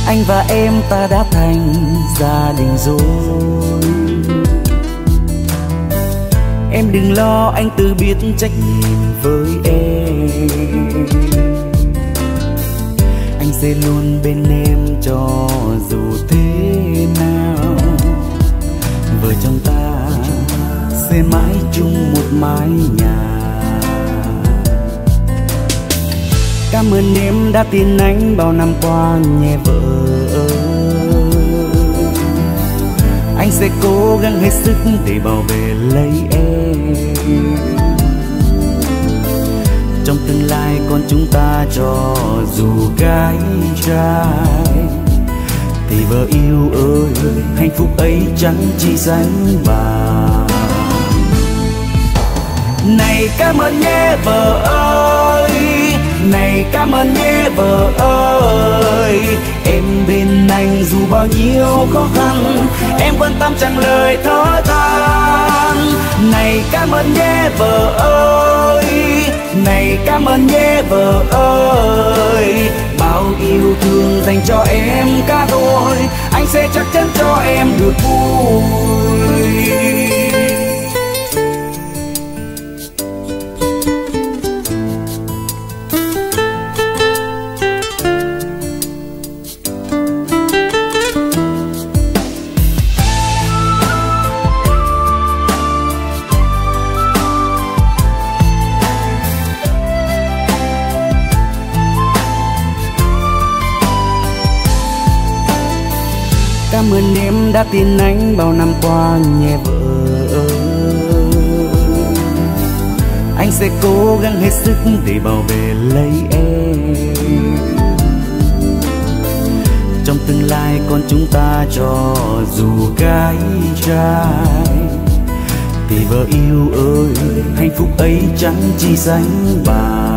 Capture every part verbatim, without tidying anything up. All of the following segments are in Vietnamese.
Anh và em ta đã thành gia đình rồi. Em đừng lo, anh tự biết trách nhiệm với em. Anh sẽ luôn bên em cho dù thế nào. Vợ chồng ta sẽ mãi chung một mái nhà. Cảm ơn em đã tin anh bao năm qua nhé vợ ơi. Anh sẽ cố gắng hết sức để bảo vệ lấy em. Trong tương lai con chúng ta cho dù gái trai, thì vợ yêu ơi, hạnh phúc ấy chẳng chỉ dành bà. Này cảm ơn nhé vợ ơi, này cảm ơn nhé vợ ơi. Em bên anh dù bao nhiêu khó khăn, em quan tâm chẳng lời thở than. Này cảm ơn nhé vợ ơi, này cảm ơn nhé vợ ơi. Bao yêu thương dành cho em cả đôi, anh sẽ chắc chắn cho em được vui. Cảm ơn em đã tin anh bao năm qua nhé vợ ơi. Anh sẽ cố gắng hết sức để bảo vệ lấy em. Trong tương lai con chúng ta cho dù gái trai, thì vợ yêu ơi, hạnh phúc ấy chẳng chỉ dành bà.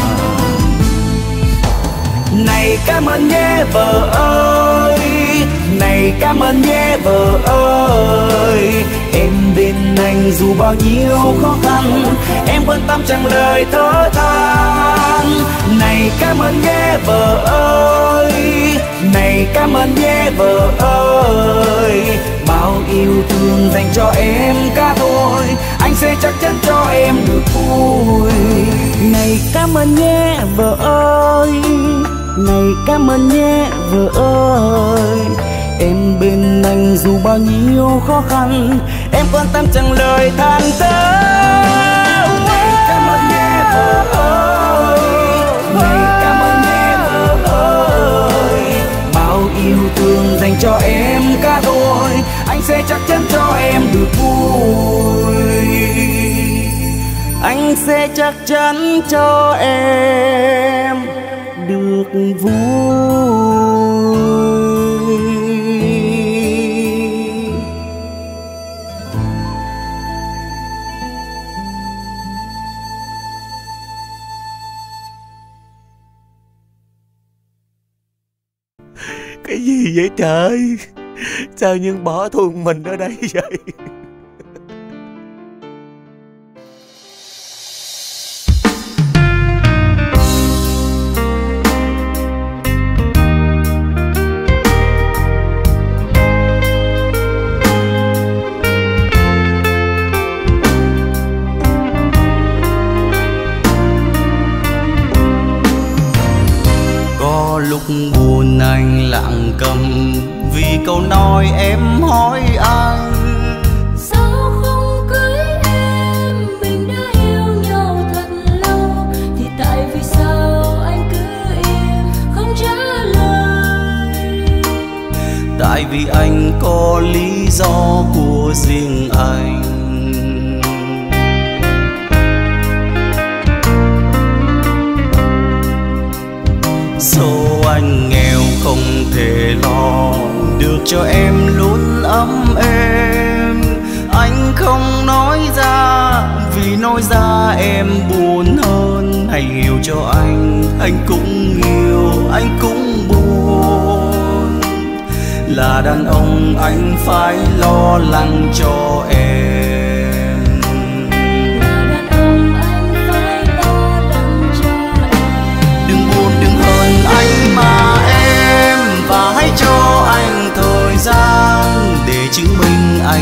Này cảm ơn nhé vợ ơi, này cảm ơn nhé vợ ơi. Em bên anh dù bao nhiêu khó khăn, em quan tâm chẳng lời thở than. Này cảm ơn nhé vợ ơi, này cảm ơn nhé vợ ơi. Bao yêu thương dành cho em cả đôi, anh sẽ chắc chắn cho em được vui. Này cảm ơn nhé vợ ơi, này cảm ơn nhé vợ ơi. Em bên anh dù bao nhiêu khó khăn, em quan tâm chẳng lời than thở. Này cảm ơn nhé vợ ơi, này cảm ơn nhé vợ ơi. Bao yêu thương dành cho em cả đôi, anh sẽ chắc chắn cho em được vui. Anh sẽ chắc chắn cho em được vui. Cái gì vậy trời? Sao Nhân bỏ thuần mình ở đây vậy? Lúc buồn anh lặng câm vì câu nói em hỏi anh. Sao không cưới em, mình đã yêu nhau thật lâu, thì tại vì sao anh cứ im không trả lời? Tại vì anh có lý do của riêng anh. Số anh nghèo không thể lo được cho em luôn ấm êm. Anh không nói ra vì nói ra em buồn hơn. Hãy hiểu cho anh, anh cũng yêu, anh cũng buồn. Là đàn ông anh phải lo lắng cho em. Anh mà em, và hãy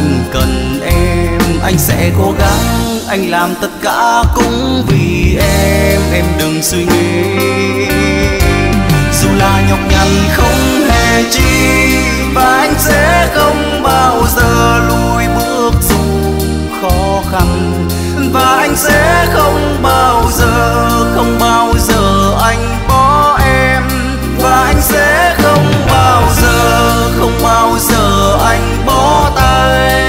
anh cần em, anh sẽ cố gắng, anh làm tất cả cũng vì em. Em đừng suy nghĩ, dù là nhọc nhằn không hề chi, và anh sẽ không bao giờ lùi bước dù khó khăn. Và anh sẽ không bao giờ, không bao giờ anh bỏ em. Và anh sẽ không bao giờ, không bao giờ anh bỏ tay.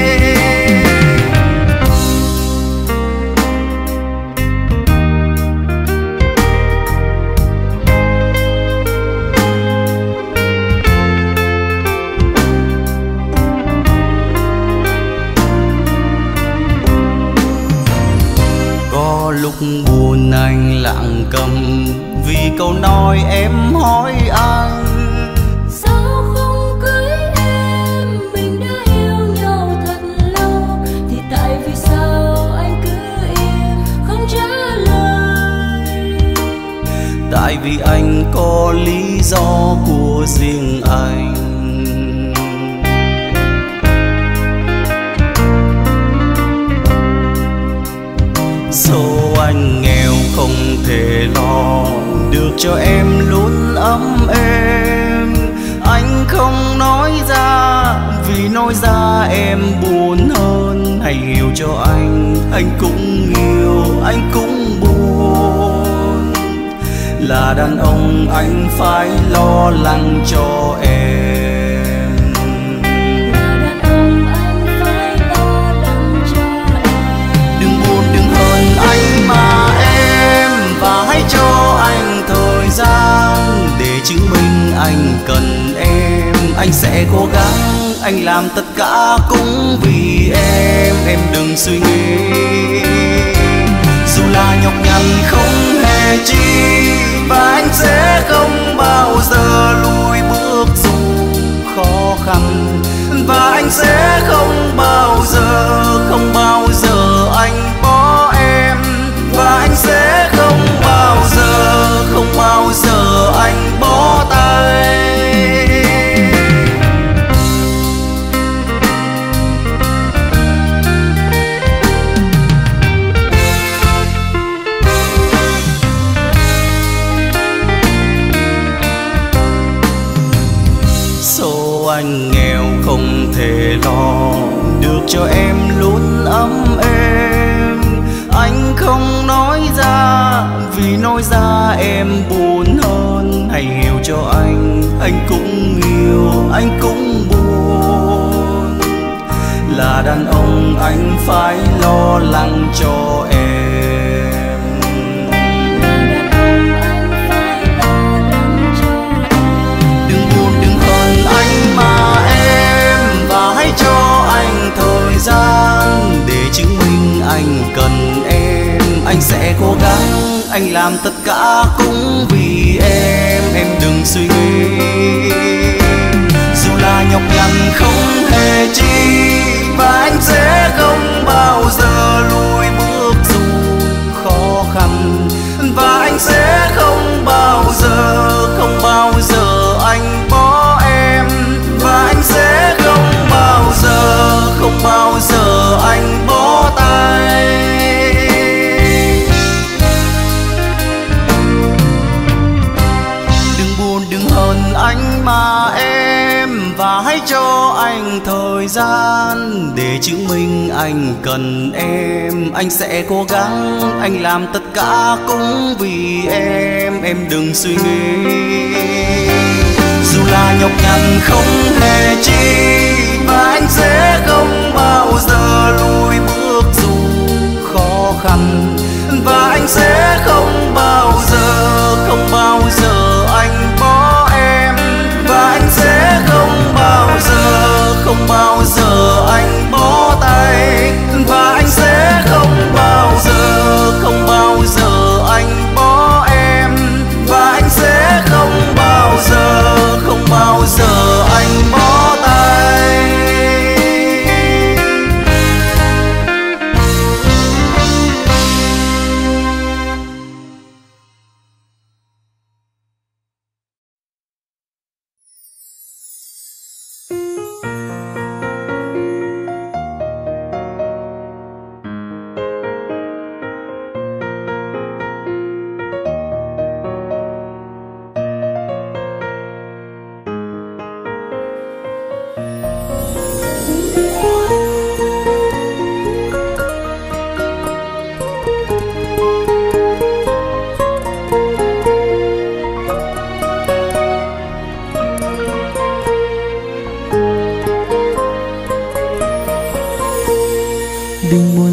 Lúc buồn anh lặng câm vì câu nói em hỏi anh: sao không cưới em, mình đã yêu nhau thật lâu, thì tại vì sao anh cứ im không trả lời? Tại vì anh có lý do của riêng anh. Số anh nghèo không thể lo được cho em luôn ấm êm. Anh không nói ra vì nói ra em buồn hơn. Hãy hiểu cho anh, anh cũng yêu, anh cũng buồn. Là đàn ông anh phải lo lắng cho em. Anh mà em, và hãy cho anh thời gian để chứng minh anh cần em. Anh sẽ cố gắng, anh làm tất cả cũng vì em. Em đừng suy nghĩ, dù là nhọc nhằn không hề chi, và anh sẽ không bao giờ lùi bước dù khó khăn. Và anh sẽ không bao giờ, không bao giờ anh bỏ em. Và anh sẽ không bao giờ, không bao giờ anh bỏ tay. Số anh nghèo không thể lo được cho em luôn ấm êm. Anh không nói ra vì nói ra em buồn hơn. Hãy hiểu cho anh, anh cũng yêu, anh cũng buồn. Là đàn ông anh phải lo lắng cho em. Đừng buồn đừng hờn anh mà em, và hãy cho anh thời gian để chứng minh anh cần em. Anh sẽ cố gắng, anh làm tất cả cũng vì em. Em đừng suy nghĩ, dù là nhọc nhằn không hề chi, và anh sẽ không bao giờ lùi bước dù khó khăn. Và anh sẽ không bao giờ, không bao giờ anh bỏ em. Và anh sẽ không bao giờ, không bao giờ anh bỏ tay. Đừng buồn đừng hờn anh mà em, và hãy cho anh thời gian để chứng minh anh cần em. Anh sẽ cố gắng, anh làm tất cả cũng vì em. Em đừng suy nghĩ, dù là nhọc nhằn không hề chi, và anh sẽ không bao giờ lùi bước dù khó khăn. Và anh sẽ không bao giờ, không bao giờ anh bỏ em. Và anh sẽ không bao giờ, không bao giờ anh bỏ tay. Và anh sẽ không bao giờ, không bao giờ anh bỏ em. Và anh sẽ không bao giờ, không bao giờ anh bỏ tay.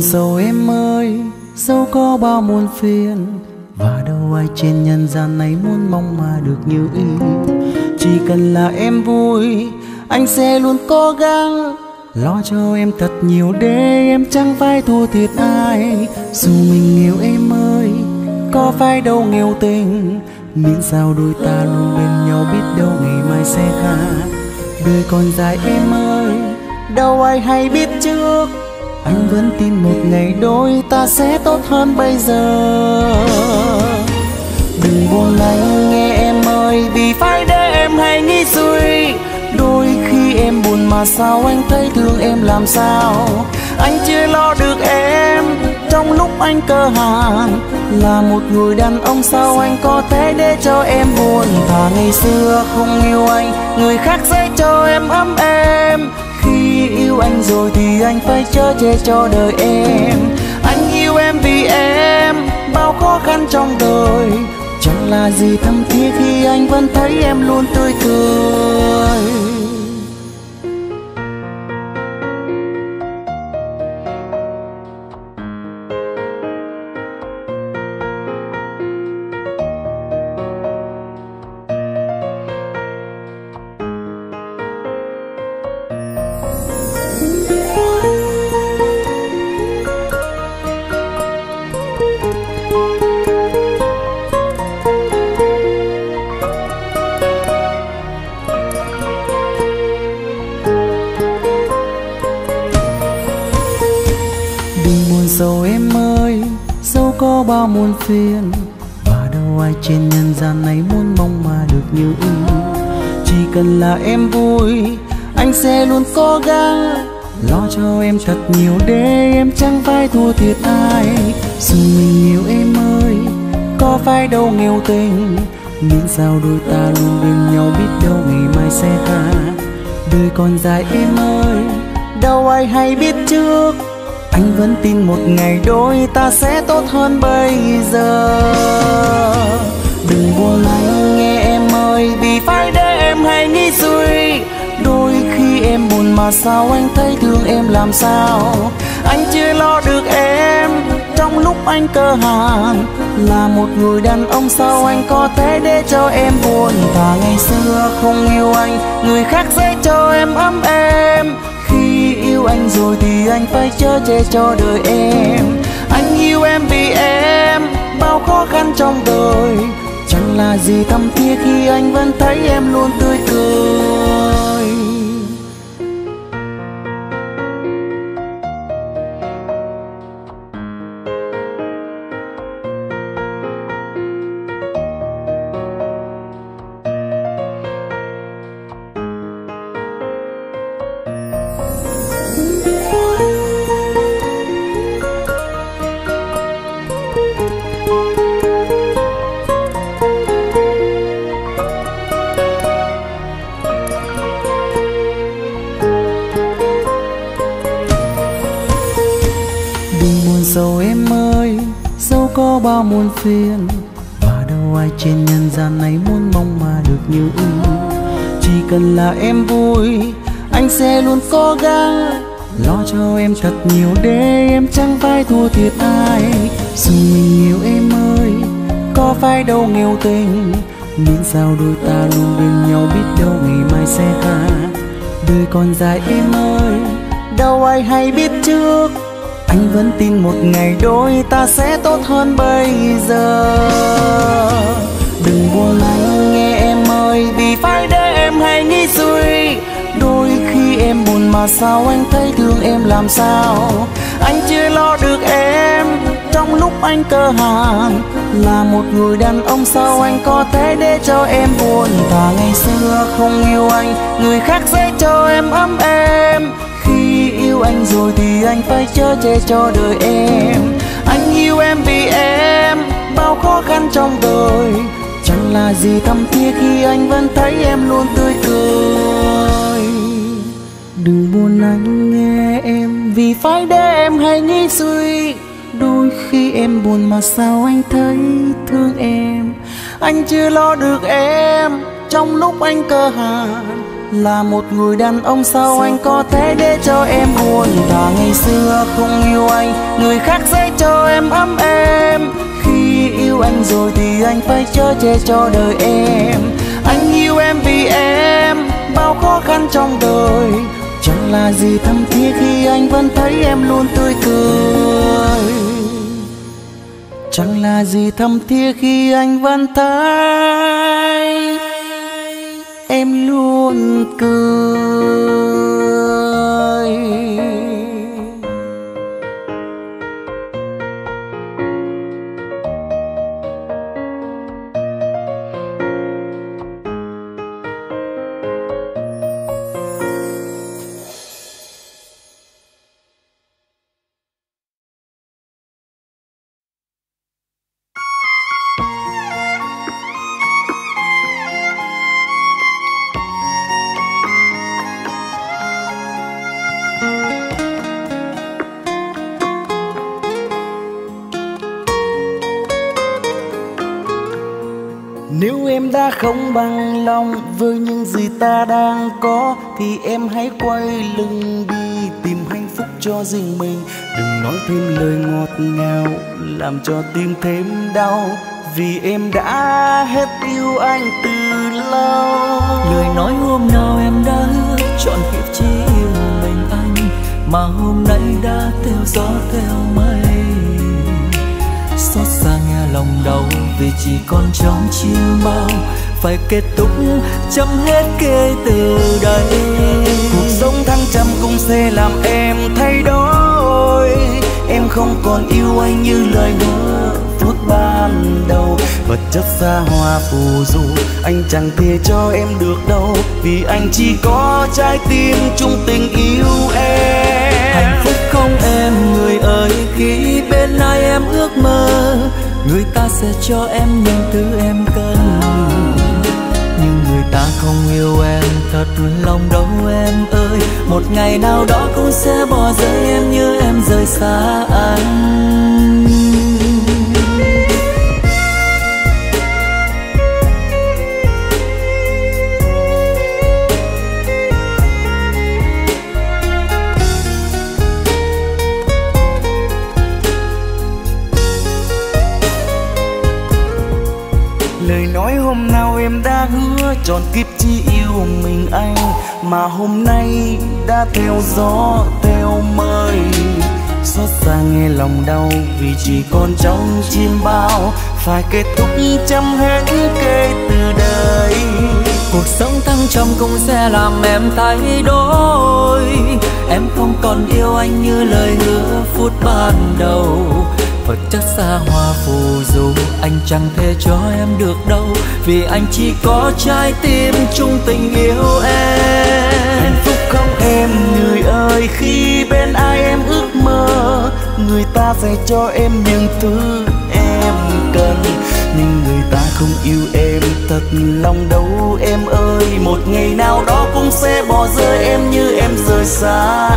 sầu em ơi, dẫu có bao muôn phiền, và đâu ai trên nhân gian này muốn mong mà được như ý. Chỉ cần là em vui, anh sẽ luôn cố gắng lo cho em thật nhiều để em chẳng phải thua thiệt ai. Dù mình nghèo em ơi, có phải đâu nghèo tình, miễn sao đôi ta luôn bên nhau, biết đâu ngày mai sẽ khác. Đời còn dài em ơi, đâu ai hay biết trước, anh vẫn tin một ngày đôi ta sẽ tốt hơn bây giờ. Đừng buồn anh nghe em ơi, vì phải để em hay nghĩ suy. Đôi khi em buồn mà sao anh thấy thương em làm sao. Anh chưa lo được em trong lúc anh cơ hàn, là một người đàn ông sao anh có thể để cho em buồn. Thà ngày xưa không yêu anh, người khác sẽ cho em ấm êm. Khi yêu anh rồi thì anh phải chở che cho đời em. Anh yêu em vì em bao khó khăn trong đời, chẳng là gì thâm thiết khi anh vẫn thấy em luôn tươi cười. Dẫu em ơi, dẫu có bao muôn phiền, và đâu ai trên nhân gian này muốn mong mà được như ý. Chỉ cần là em vui, anh sẽ luôn cố gắng lo cho em thật nhiều để em chẳng phải thua thiệt ai. Dù mình yêu em ơi, có phải đâu nghèo tình, miễn sao đôi ta luôn bên nhau, biết đâu ngày mai sẽ khác. Đời còn dài em ơi, đâu ai hay biết trước, anh vẫn tin một ngày đôi ta sẽ tốt hơn bây giờ. Đừng buồn anh nghe em ơi, vì phải để em hay nghĩ suy. Đôi khi em buồn mà sao anh thấy thương em làm sao. Anh chưa lo được em trong lúc anh cơ hàn, là một người đàn ông sao anh có thể để cho em buồn. Thà ngày xưa không yêu anh, người khác sẽ cho em ấm êm. Khi yêu anh rồi thì anh phải chở che cho đời em. Anh yêu em vì em bao khó khăn trong đời, chẳng là gì thâm thiết khi anh vẫn thấy em luôn tươi cười. Dẫu em ơi, dẫu có bao muôn phiền, và đâu ai trên nhân gian này muốn mong mà được như ý. Chỉ cần là em vui, anh sẽ luôn cố gắng lo cho em thật nhiều để em chẳng phải thua thiệt ai. Dù mình yêu em ơi, có phải đâu nghèo tình, miễn sao đôi ta luôn bên nhau, biết đâu ngày mai sẽ khác. Đời còn dài em ơi, đâu ai hay biết trước, anh vẫn tin một ngày đôi ta sẽ tốt hơn bây giờ. Đừng buồn anh nghe em ơi, vì phải để em hay nghĩ suy. Đôi khi em buồn mà sao anh thấy thương em làm sao. Anh chưa lo được em trong lúc anh cơ hàn, là một người đàn ông sao anh có thể để cho em buồn. Thà ngày xưa không yêu anh, người khác sẽ cho em ấm êm. Khi yêu anh rồi thì anh phải chở che cho đời em. Anh yêu em vì em bao khó khăn trong đời, chẳng là gì thâm thiết khi anh vẫn thấy em luôn tươi cười. Đừng buồn anh nghe em, vì phải để em hay nghĩ suy. Đôi khi em buồn mà sao anh thấy thương em. Anh chưa lo được em trong lúc anh cơ hàn, Là một người đàn ông sao anh có thể để cho em buồn? Thà ngày xưa không yêu anh, người khác sẽ cho em ấm êm. Khi yêu anh rồi thì anh phải chở che cho đời em. Anh yêu em vì em bao khó khăn trong đời. Chẳng là gì thâm thiết khi anh vẫn thấy em luôn tươi cười. Chẳng là gì thâm thiết khi anh vẫn thấy em luôn cười. Nếu em đã không bằng lòng với những gì ta đang có, thì em hãy quay lưng đi tìm hạnh phúc cho riêng mình. Đừng nói thêm lời ngọt ngào làm cho tim thêm đau, vì em đã hết yêu anh từ lâu. Lời nói hôm nào em đã hứa chọn kiếp chỉ yêu mình anh, mà hôm nay đã theo gió theo mây. Xót xa nghe lòng đau vì chỉ còn trong chiêm bao, phải kết thúc chấm hết kể từ đây. Cuộc sống thăng trầm cũng sẽ làm em thay đổi. Em không còn yêu anh như lời hứa phút ban đầu. Vật chất xa hoa phù du anh chẳng thể cho em được đâu, vì anh chỉ có trái tim chung tình yêu em. Hạnh phúc không em người ơi, khi bên ai em ước mơ, người ta sẽ cho em những thứ em cần. Nhưng người ta không yêu em thật lòng đâu em ơi, một ngày nào đó cũng sẽ bỏ rơi em như em rời xa anh. Lời nói hôm nào em đã hứa trọn kiếp chỉ yêu mình anh, mà hôm nay đã theo gió theo mây. Xót xa nghe lòng đau vì chỉ còn trong chim bao, phải kết thúc chấm hết kể từ đây. Cuộc sống thăng trầm cũng sẽ làm em thay đổi. Em không còn yêu anh như lời hứa phút ban đầu. Vật chất xa hoa phù du anh chẳng thể cho em được đâu, vì anh chỉ có trái tim chung tình yêu em. Hạnh phúc không em người ơi, khi bên ai em ước mơ, người ta sẽ cho em những thứ em cần. Nhưng người ta không yêu em thật lòng đâu em ơi, một ngày nào đó cũng sẽ bỏ rơi em như em rời xa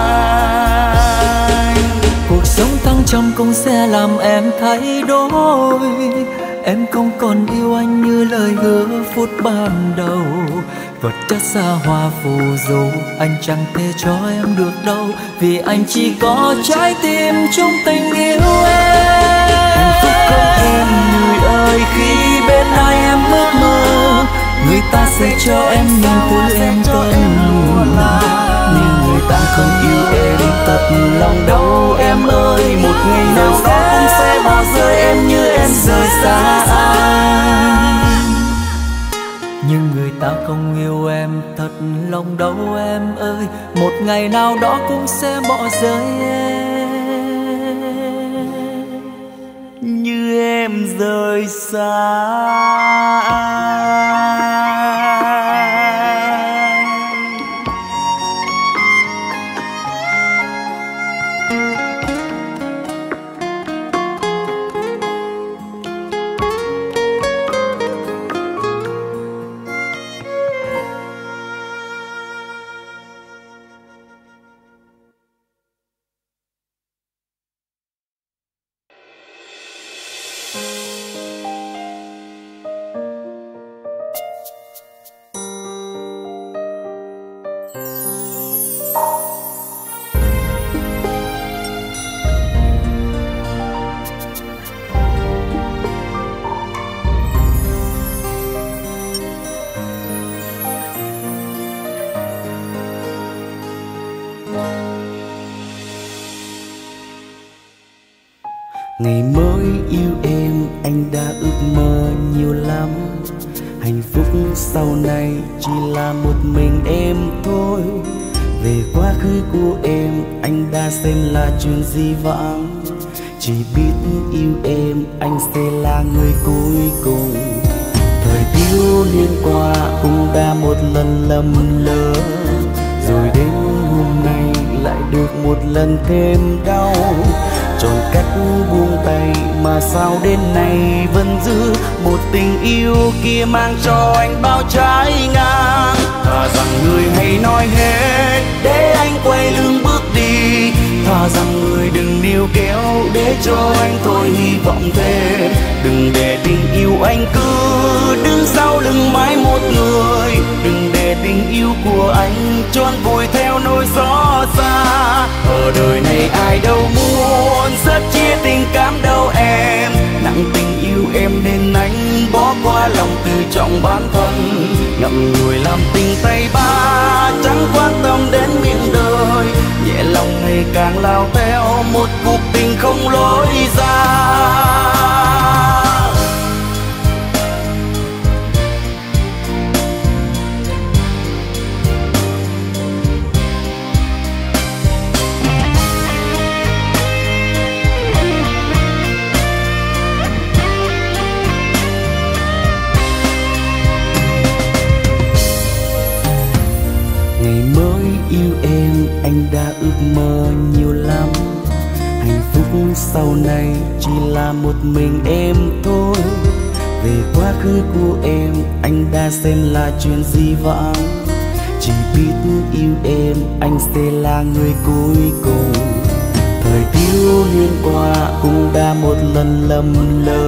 anh. Cuộc sống thăng trầm cũng sẽ làm em thay đổi. Em không còn yêu anh như lời hứa phút ban đầu. Vật chất xa hoa phù du anh chẳng thể cho em được đâu, vì anh chỉ có trái tim chung tình yêu em. Hạnh phúc không em người ơi, khi bên ai em ước mơ, người ta sẽ cho em những thứ em cần. Nhưng người ta không yêu em thật lòng đâu em ơi, một ngày nào đó cũng sẽ bỏ rơi em như em rời xa anh. Nhưng người ta không yêu em thật lòng đâu em ơi, một ngày nào đó cũng sẽ bỏ rơi em như em rời xa anh. Ngày mới yêu em anh đã ước mơ nhiều lắm. Hạnh phúc sau này chỉ là một mình em thôi. Về quá khứ của em anh đã xem là chuyện di vãng. Chỉ biết yêu em anh sẽ là người cuối cùng. Thời thiếu niên qua cũng đã một lần lầm lỡ, rồi đến hôm nay lại được một lần thêm đau. Chọn cách buông tay mà sao đến nay vẫn giữ một tình yêu kia mang cho anh bao trái ngang. Thà rằng người hãy nói hết để anh quay lưng bước đi. Thà rằng người đừng níu kéo để cho anh thôi hy vọng thêm. Đừng để tình yêu anh cứ đứng sau lưng mãi một người. Đừng để tình yêu của anh trốn vùi theo nỗi xót xa. Ở đời này ai đâu muốn rất chia tình cảm đâu em. Nặng tình yêu em nên anh bỏ qua lòng tự trọng bản thân. Ngậm ngùi làm tình tay ba chẳng quan tâm đến miệng đời. Nhẹ lòng ngày càng lao theo một cuộc tình không lối ra. Ngày mới yêu em anh đã ước mơ nhiều lắm. Hạnh phúc sau này chỉ là một mình em thôi. Về quá khứ của em anh đã xem là chuyện di vãng. Chỉ biết yêu em anh sẽ là người cuối cùng. Thời thiếu niên qua cũng đã một lần lầm lỡ,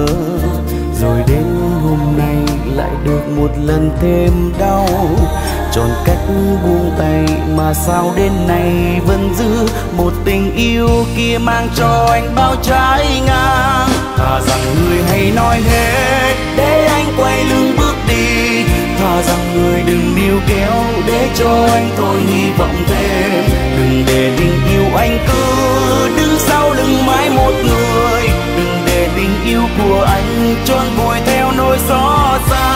rồi đến hôm nay lại được một lần thêm đau. Chọn cách buông tay mà sao đến nay vẫn giữ một tình yêu kia mang cho anh bao trái ngang. Thà rằng người hãy nói hết để anh quay lưng bước đi. Thà rằng người đừng níu kéo để cho anh thôi hy vọng thêm. Đừng để tình yêu anh cứ đứng sau lưng mãi một người. Đừng để tình yêu của anh trốn vùi theo nỗi xót xa.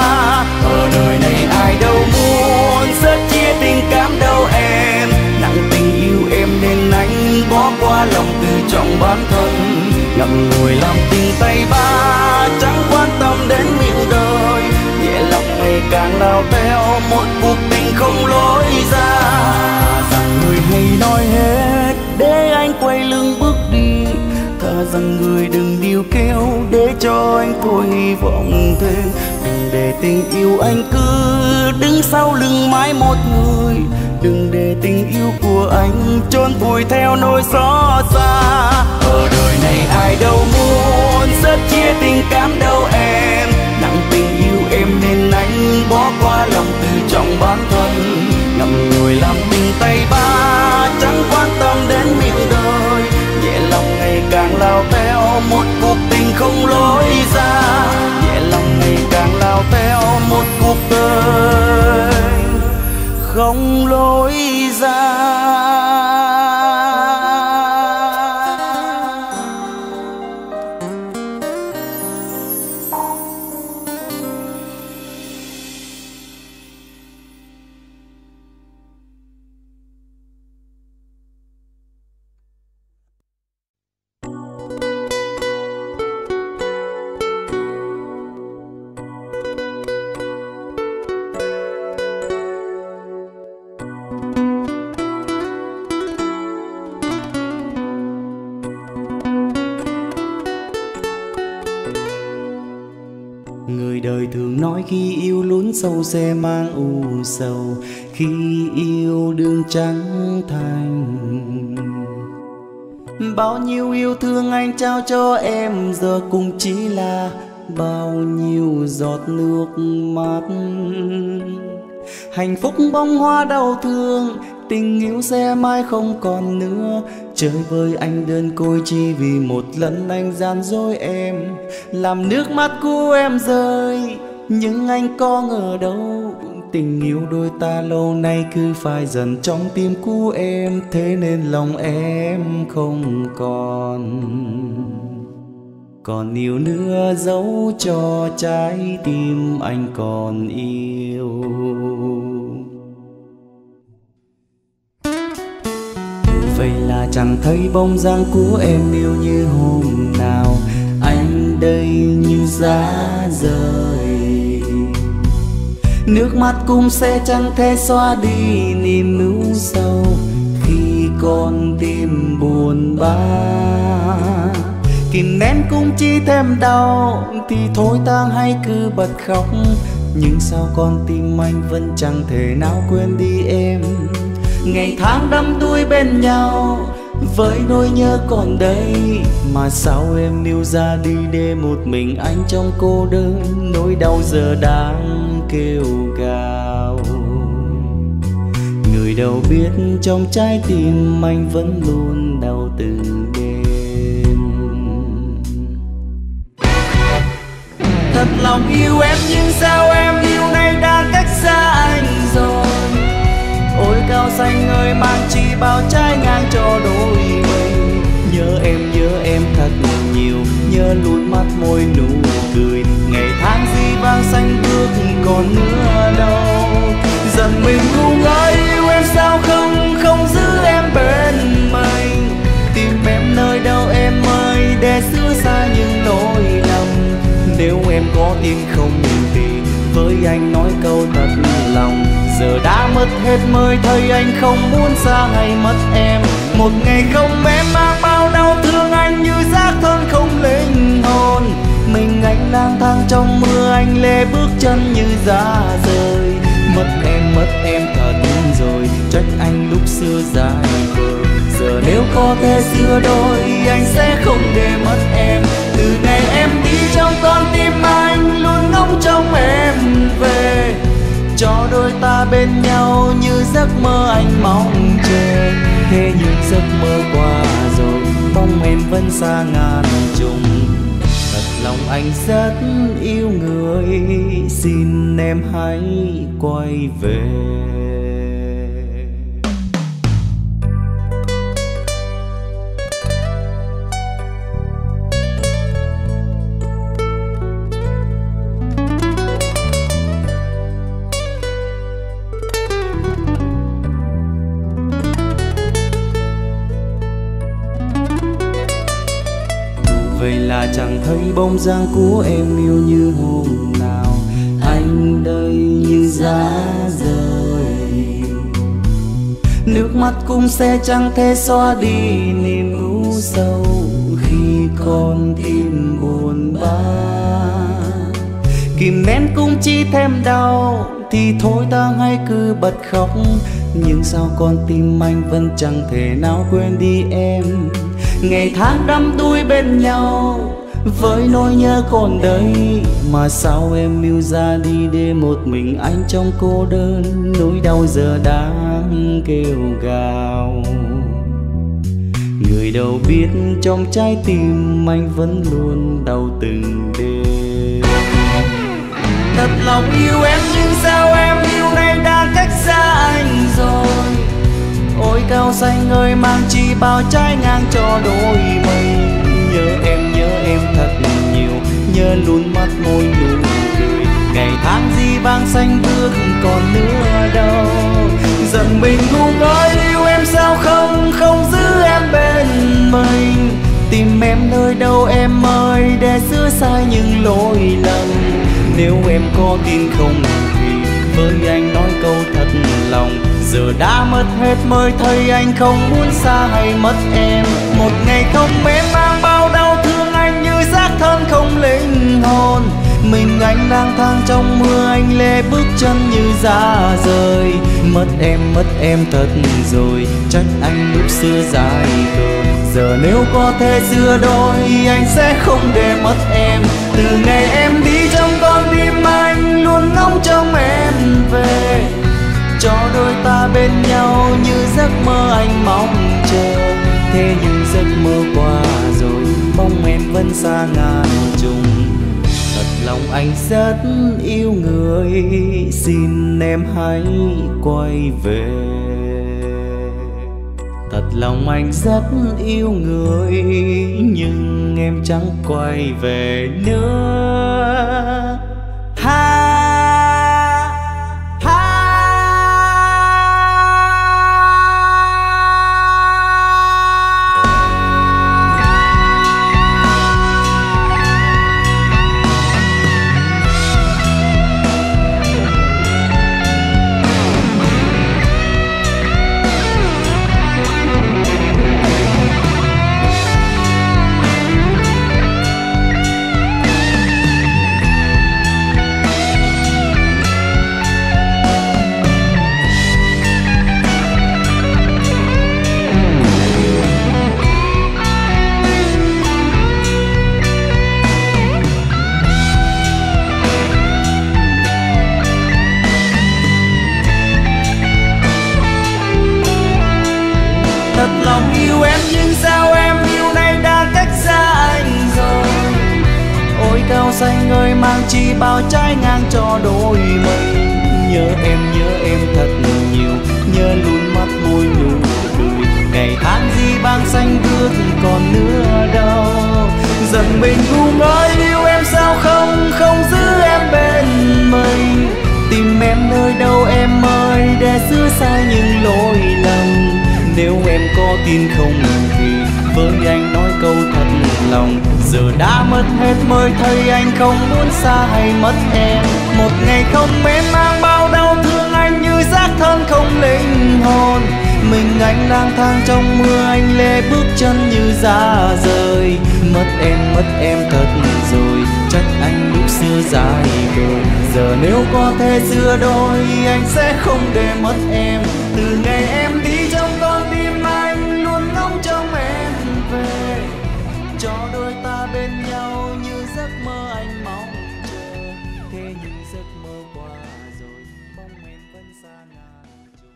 Ở đời này ai đâu muốn rất chia tình cảm đâu em. Nặng tình yêu em nên anh bỏ qua lòng tự trọng bản thân. Ngậm ngùi làm tình tay ba chẳng quan tâm đến miệng đời. Nhẹ lòng ngày càng lao theo một cuộc tình không lối ra. Rằng người hãy nói hết để anh quay lưng bước đi. Thà rằng người đừng níu kéo để cho anh thôi hy vọng thêm. Đừng để tình yêu anh cứ đứng sau lưng mãi một người. Đừng để tình yêu của anh trốn vùi theo nỗi xót xa. Ở đời này ai đâu muốn rất chia tình cảm đâu em. Nặng tình yêu em nên anh bỏ qua lòng tự trọng bản thân. Ngậm ngùi làm tình tay ba chẳng quan tâm đến miệng đời. Nhẹ lòng ngày càng lao theo một cuộc tình không lối ra. Nhẹ lòng ngày càng lao theo một cuộc tình không lối ra. Người đời thường nói khi yêu lún sâu sẽ mang u sầu. Khi yêu đương trắng thành, bao nhiêu yêu thương anh trao cho em giờ cũng chỉ là bao nhiêu giọt nước mắt. Hạnh phúc bông hoa đau thương, tình yêu sẽ mãi không còn nữa. Chơi với anh đơn côi chỉ vì một lần anh gian dối em, làm nước mắt của em rơi. Nhưng anh có ngờ đâu, tình yêu đôi ta lâu nay cứ phai dần trong tim của em. Thế nên lòng em không còn còn yêu nữa dấu cho trái tim anh còn yêu. Vậy là chẳng thấy bóng dáng của em yêu như hôm nào, anh đây như giá rời. Nước mắt cũng sẽ chẳng thể xóa đi niềm ưu sầu khi con tim buồn bã. Kìm nén cũng chỉ thêm đau thì thôi ta hãy cứ bật khóc. Nhưng sao con tim anh vẫn chẳng thể nào quên đi em. Ngày tháng đắm đuối bên nhau với nỗi nhớ còn đây, mà sao em yêu ra đi để một mình anh trong cô đơn. Nỗi đau giờ đang kêu gào, người đâu biết trong trái tim anh vẫn luôn đau từng đêm. Thật lòng yêu em nhưng sao em yêu nay đã cách xa anh rồi. Ôi cao xanh ơi mang chi bao trái ngang cho đôi mình. Nhớ em nhớ em thật nhiều, nhớ luôn mắt môi nụ cười. Ngày tháng gì vang xanh bước còn nữa đâu. Dần mình ngu ngơ yêu em sao không không giữ em bên mình. Tìm em nơi đâu em ơi để xưa xa những lỗi lầm. Nếu em có tin không thì với anh nói câu thật lòng. Giờ đã mất hết mới thấy anh không muốn xa hay mất em. Một ngày không em mang bao đau thương anh như xác thân không linh hồn. Mình anh lang thang trong mưa anh lê bước chân như giá rời. Mất em mất em thật rồi, trách anh lúc xưa dài vời. Giờ nếu có thể xưa đôi anh sẽ không để mất em. Từ ngày em đi trong con tim anh luôn ngóng trông em về. Cho đôi ta bên nhau như giấc mơ anh mong chờ. Thế nhưng giấc mơ qua rồi, bóng em vẫn xa ngàn trùng. Thật lòng anh rất yêu người, xin em hãy quay về. Vậy là chẳng thấy bóng dáng của em yêu như hôm nào, anh đây như giá rời. Nước mắt cũng sẽ chẳng thể xóa đi niềm u sầu khi con tim buồn bã. Kìm nén cũng chỉ thêm đau thì thôi ta hãy cứ bật khóc. Nhưng sao con tim anh vẫn chẳng thể nào quên đi em. Ngày tháng đắm đuối bên nhau với nỗi nhớ còn đây, mà sao em yêu ra đi để một mình anh trong cô đơn. Nỗi đau giờ đang kêu gào, người đâu biết trong trái tim anh vẫn luôn đau từng đêm. Thật lòng yêu em nhưng sao em yêu nay đã cách xa anh rồi. Ôi cao xanh ơi mang chi bao trái ngang cho đôi mình. Nhớ em nhớ em thật nhiều, nhớ luôn mắt môi nụ cười. Ngày tháng gì vang xanh bước còn nữa đâu. Dần mình ngu ngơ yêu em sao không không giữ em bên mình. Tìm em nơi đâu em ơi để sửa sai những lỗi lầm. Nếu em có tin không thì với anh nói câu thật lòng. Giờ đã mất hết mới thấy anh không muốn xa hay mất em. Một ngày không em mang bao đau thương anh như xác thân không linh hồn. Mình anh lang thang trong mưa anh lê bước chân như giá rời. Mất em mất em thật rồi, trách anh lúc xưa dài khờ. Giờ nếu có thể xưa đôi anh sẽ không để mất em. Từ ngày em đi trong con tim anh luôn ngóng trông em về. Cho đôi ta bên nhau như giấc mơ anh mong chờ. Thế nhưng giấc mơ qua rồi, bóng em vẫn xa ngàn trùng. Thật lòng anh rất yêu người, xin em hãy quay về. Thật lòng anh rất yêu người, nhưng em chẳng quay về nữa. Ha xanh ơi, mang chi bao trái ngang cho đôi mình. Nhớ em, nhớ em thật nhiều, nhớ luôn mắt môi nụ cười. Ngày tháng gì băng xanh bước còn nữa đâu. Giận mình ngu ngơ yêu em sao không, không giữ em bên mình. Tìm em nơi đâu em ơi, để sửa sai những lỗi lầm. Nếu em có tin không thì với anh nói câu thật lòng. Giờ đã mất hết mới thấy anh không muốn xa hay mất em. Một ngày không mến mang bao đau thương anh như xác thân không linh hồn. Mình anh lang thang trong mưa, anh lê bước chân như giá rời. Mất em, mất em thật rồi, trách anh lúc xưa dài rồi. Giờ nếu có thể xưa đôi, anh sẽ không để mất em. Từ ngày em đi trong con tim anh luôn ngóng trông em về. Cho đôi ta bên nhau như giấc mơ anh mong chờ. Thế nhưng giấc mơ qua rồi, bóng em vẫn xa ngàn trùng.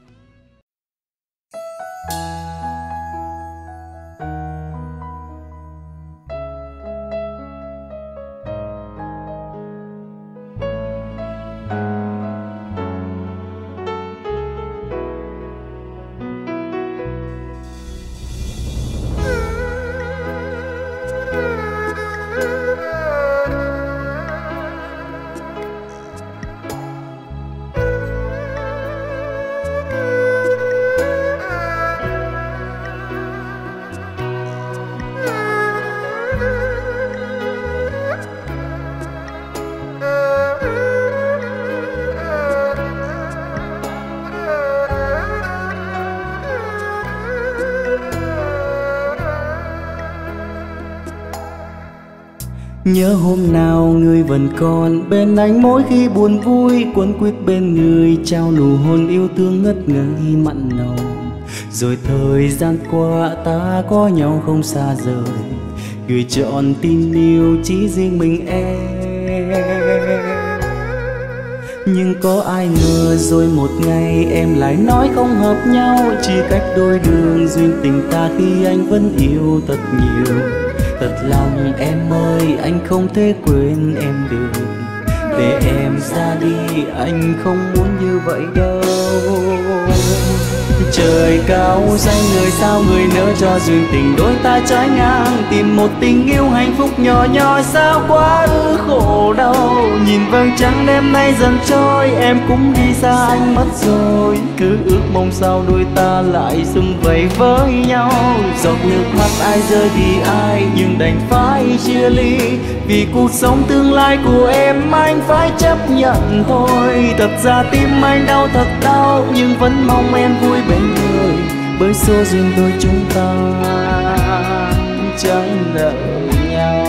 Nhớ hôm nào người vẫn còn bên anh, mỗi khi buồn vui quấn quýt bên người, trao nụ hôn yêu thương ngất ngây mặn nồng. Rồi thời gian qua ta có nhau không xa rời, gửi trọn tin yêu chỉ riêng mình em. Nhưng có ai ngờ rồi một ngày em lại nói không hợp nhau, chỉ cách đôi đường duyên tình ta khi anh vẫn yêu thật nhiều. Thật lòng em ơi, anh không thể quên em được. Để em ra đi, anh không muốn như vậy đâu. Trời cao xanh người sao người nỡ cho duyên tình đôi ta trái ngang. Tìm một tình yêu hạnh phúc nhỏ nhỏ sao quá ư khổ đau. Nhìn vầng trăng đêm nay dần trôi, em cũng đi xa anh mất rồi. Cứ ước mong sao đôi ta lại sum vầy với nhau. Giọt nước mắt ai rơi vì ai, nhưng đành phải chia ly. Vì cuộc sống tương lai của em anh phải chấp nhận thôi. Thật ra tim anh đau thật đau, nhưng vẫn mong em vui bên người. Bởi số duyên đôi chúng ta chẳng nợ nhau.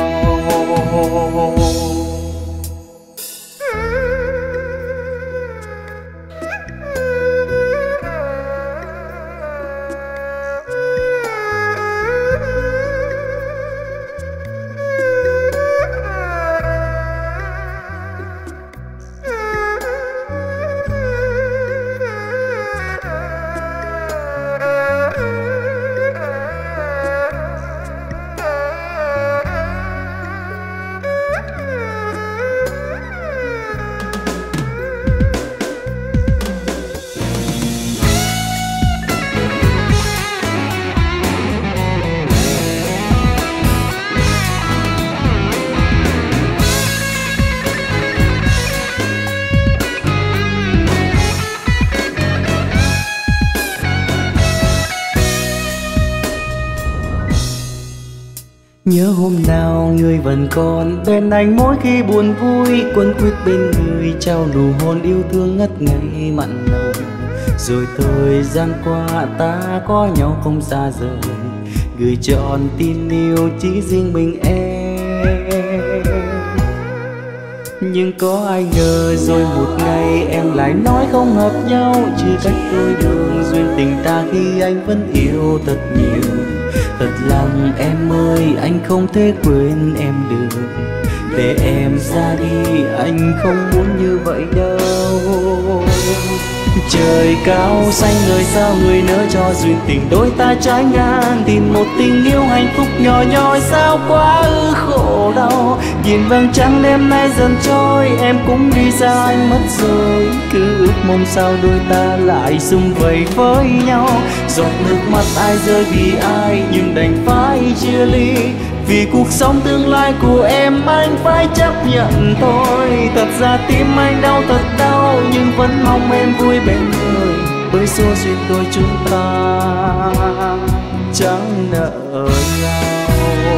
Nhớ hôm nào người vẫn còn bên anh mỗi khi buồn vui, quấn quýt bên người trao nụ hôn yêu thương ngất ngây mặn nồng. Rồi thời gian qua ta có nhau không xa rời, gửi trọn tin yêu chỉ riêng mình em. Nhưng có ai ngờ rồi một ngày em lại nói không hợp nhau, chia cách đôi đường duyên tình ta khi anh vẫn yêu thật nhiều. Thật lòng em ơi, anh không thể quên em được, để em ra đi anh không muốn như vậy đâu. Trời cao xanh người sao người nỡ cho duyên tình đôi ta trái ngang, tìm một tình yêu hạnh phúc nhỏ nhoi sao quá ư khổ đau. Nhìn vầng trăng đêm nay dần trôi, em cũng đi xa anh mất rồi, cứ ước mong sao đôi ta lại sum vầy với nhau. Giọt nước mắt ai rơi vì ai nhưng đành phải chia ly, vì cuộc sống tương lai của em anh phải chấp nhận thôi. Thật ra tim anh đau thật đau nhưng vẫn mong em vui bên người, bởi số duyên đôi chúng ta chẳng nợ nhau.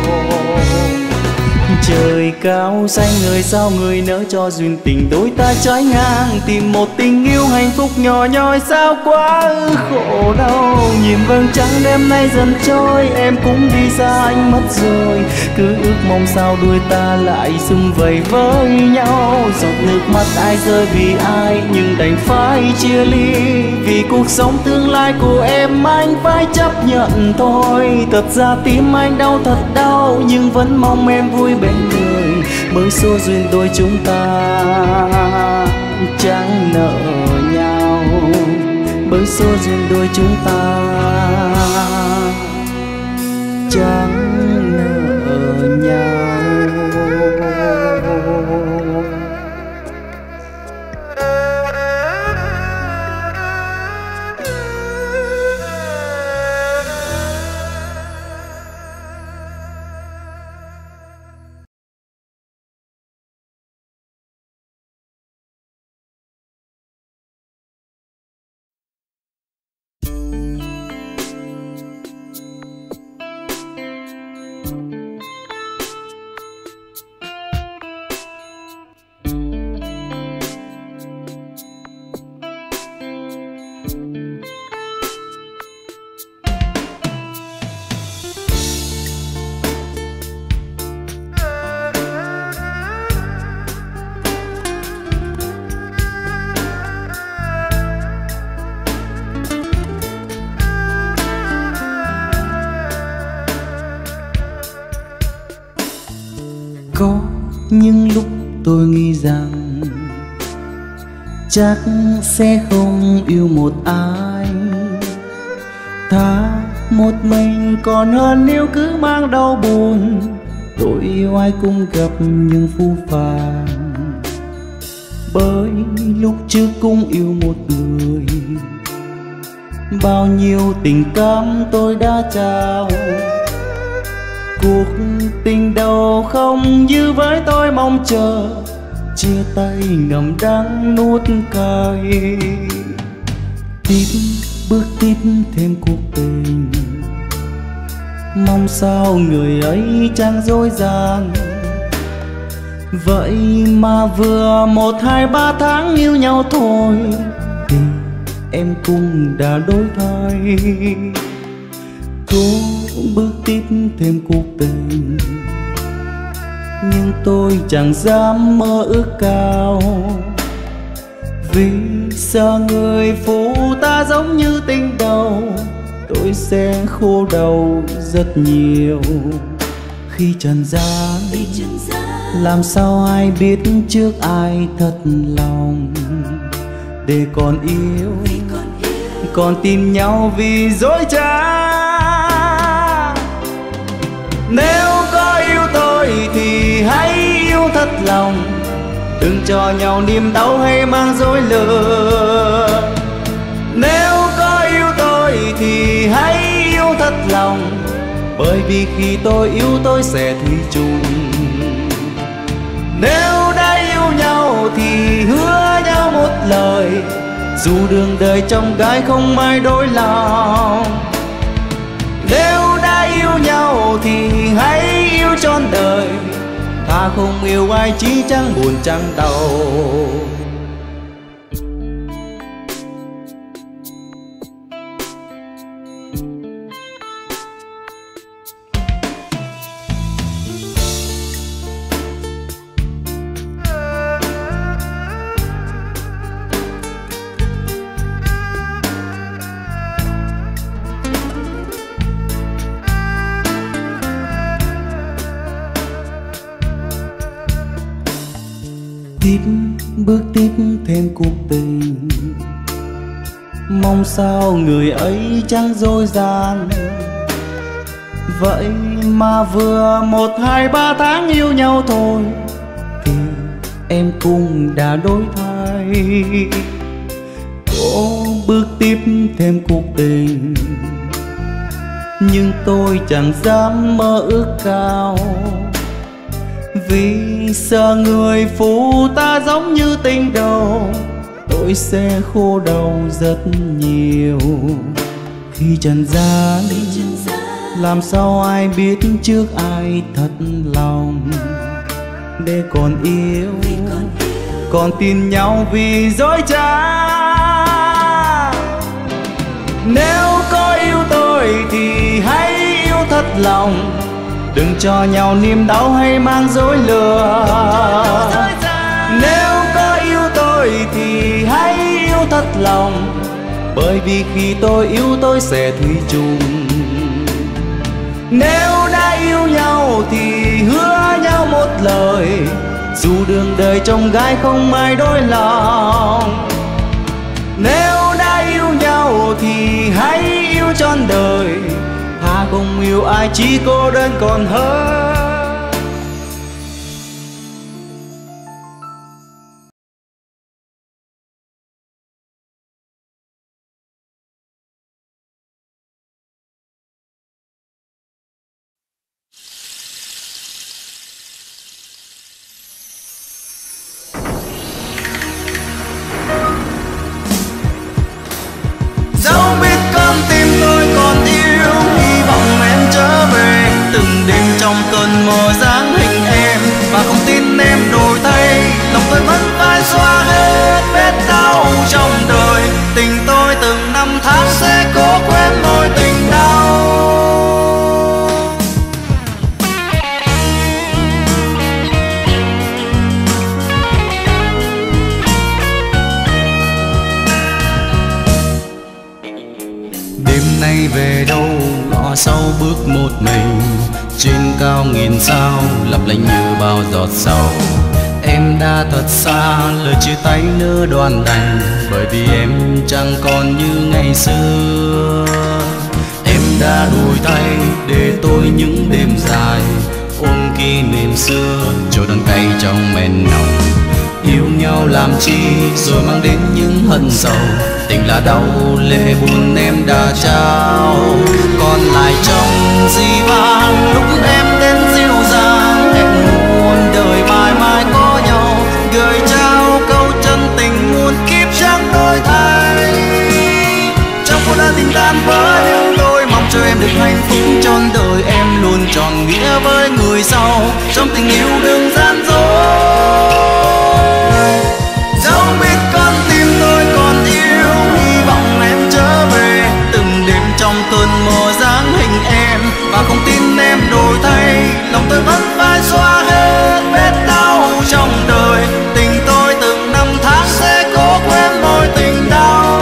Trời cao xanh người sao người nỡ cho duyên tình đôi ta trái ngang, tìm một tình yêu hạnh phúc nhỏ nhoi sao quá ư khổ đau. Nhìn vầng trăng đêm nay dần trôi, em cũng đi xa anh mất rồi, cứ ước mong sao đôi ta lại sum vầy với nhau. Giọt nước mắt ai rơi vì ai nhưng đành phải chia ly, vì cuộc sống tương lai của em anh phải chấp nhận thôi. Thật ra tim anh đau thật đau nhưng vẫn mong em vui bên người, bởi số duyên đôi chúng ta chẳng nợ nhau, bởi số duyên đôi chúng ta chẳng nợ nhau. Có những lúc tôi nghĩ rằng chắc sẽ không yêu một ai, thà một mình còn hơn nếu cứ mang đau buồn. Tôi yêu ai cũng gặp những phũ phàng, bởi lúc trước cũng yêu một người, bao nhiêu tình cảm tôi đã trao. Cuộc tình đầu không như với tôi mong chờ, chia tay ngậm đắng nuốt cay. Tiếp bước tiếp thêm cuộc tình, mong sao người ấy chẳng dối gian. Vậy mà vừa một hai ba tháng yêu nhau thôi thì em cũng đã đổi thay. Cố bước tiếp thêm cuộc tình, nhưng tôi chẳng dám mơ ước cao, vì sợ người phụ ta giống như tình đầu, tôi sẽ khô đau rất nhiều. Khi trần gian làm sao ai biết trước ai thật lòng, để còn yêu còn tìm nhau vì dối trá. Nếu có yêu tôi thì hãy yêu thật lòng, đừng cho nhau niềm đau hay mang dối lừa. Nếu có yêu tôi thì hãy yêu thật lòng, bởi vì khi tôi yêu tôi sẽ thủy chung. Nếu đã yêu nhau thì hứa nhau một lời, dù đường đời trong gai không ai đổi lòng. Nếu đã yêu nhau thì hãy yêu trọn đời, thà không yêu ai chỉ chẳng buồn chẳng đau. Tiếp bước tiếp thêm cuộc tình, mong sao người ấy chẳng dối gian. Vậy mà vừa một hai ba tháng yêu nhau thôi thì em cũng đã đổi thay. Cô bước tiếp thêm cuộc tình, nhưng tôi chẳng dám mơ ước cao, vì sợ người phụ ta giống như tình đầu, tôi sẽ khô đau rất nhiều. Khi trần gian làm sao ai biết trước ai thật lòng, để còn yêu còn tin nhau vì dối trá. Nếu có yêu tôi thì hãy yêu thật lòng, đừng cho nhau niềm đau hay mang dối lừa. Nếu có yêu tôi thì hãy yêu thật lòng, bởi vì khi tôi yêu tôi sẽ thủy chung. Nếu đã yêu nhau thì hứa nhau một lời, dù đường đời trông gai không ai đổi lòng. Nếu đã yêu nhau thì hãy yêu trọn đời, thà không yêu ai chỉ cô đơn còn hơn. Dẫu biết con tim tôi còn yêu, hy vọng em trở về. Từng đêm trong cơn mơ dáng hình em, và không tin em đổi thay. Lòng tôi vẫn phải xóa hết vết đau trong đời. Tình tôi từng năm tháng sẽ cố quên mối tình đau. Đêm nay về đâu ngõ sâu bước một mình, trên cao nghìn sao lấp lánh như bao giọt sầu. Em đã thật xa, lời chia tay nỡ đoạn đành, bởi vì em chẳng còn như ngày xưa. Em đã đổi thay để tôi những đêm dài, ôm kỷ niệm xưa trôi đắng cay trong men nồng. Yêu nhau làm chi rồi mang đến những hận sầu, tình là đau lệ buồn em đã trao. Còn lại trong di vang lúc em đến dịu dàng, em muốn đời mãi mãi có nhau, gửi trao câu chân tình muôn kiếp chẳng đổi thay. Trong phút đã tình tan vỡ nhưng tôi mong cho em được hạnh phúc trọn đời, em luôn tròn nghĩa với người sau trong tình yêu đừng gian dối. Dẫu biết con tim tôi còn yêu, hy vọng em trở về. Từng đêm trong cơn mơ dáng hình em, và không tin em đổi thay. Lòng tôi vẫn phải xóa hết vết đau trong đời. Tình tôi từng năm tháng sẽ cố quên mối tình đau.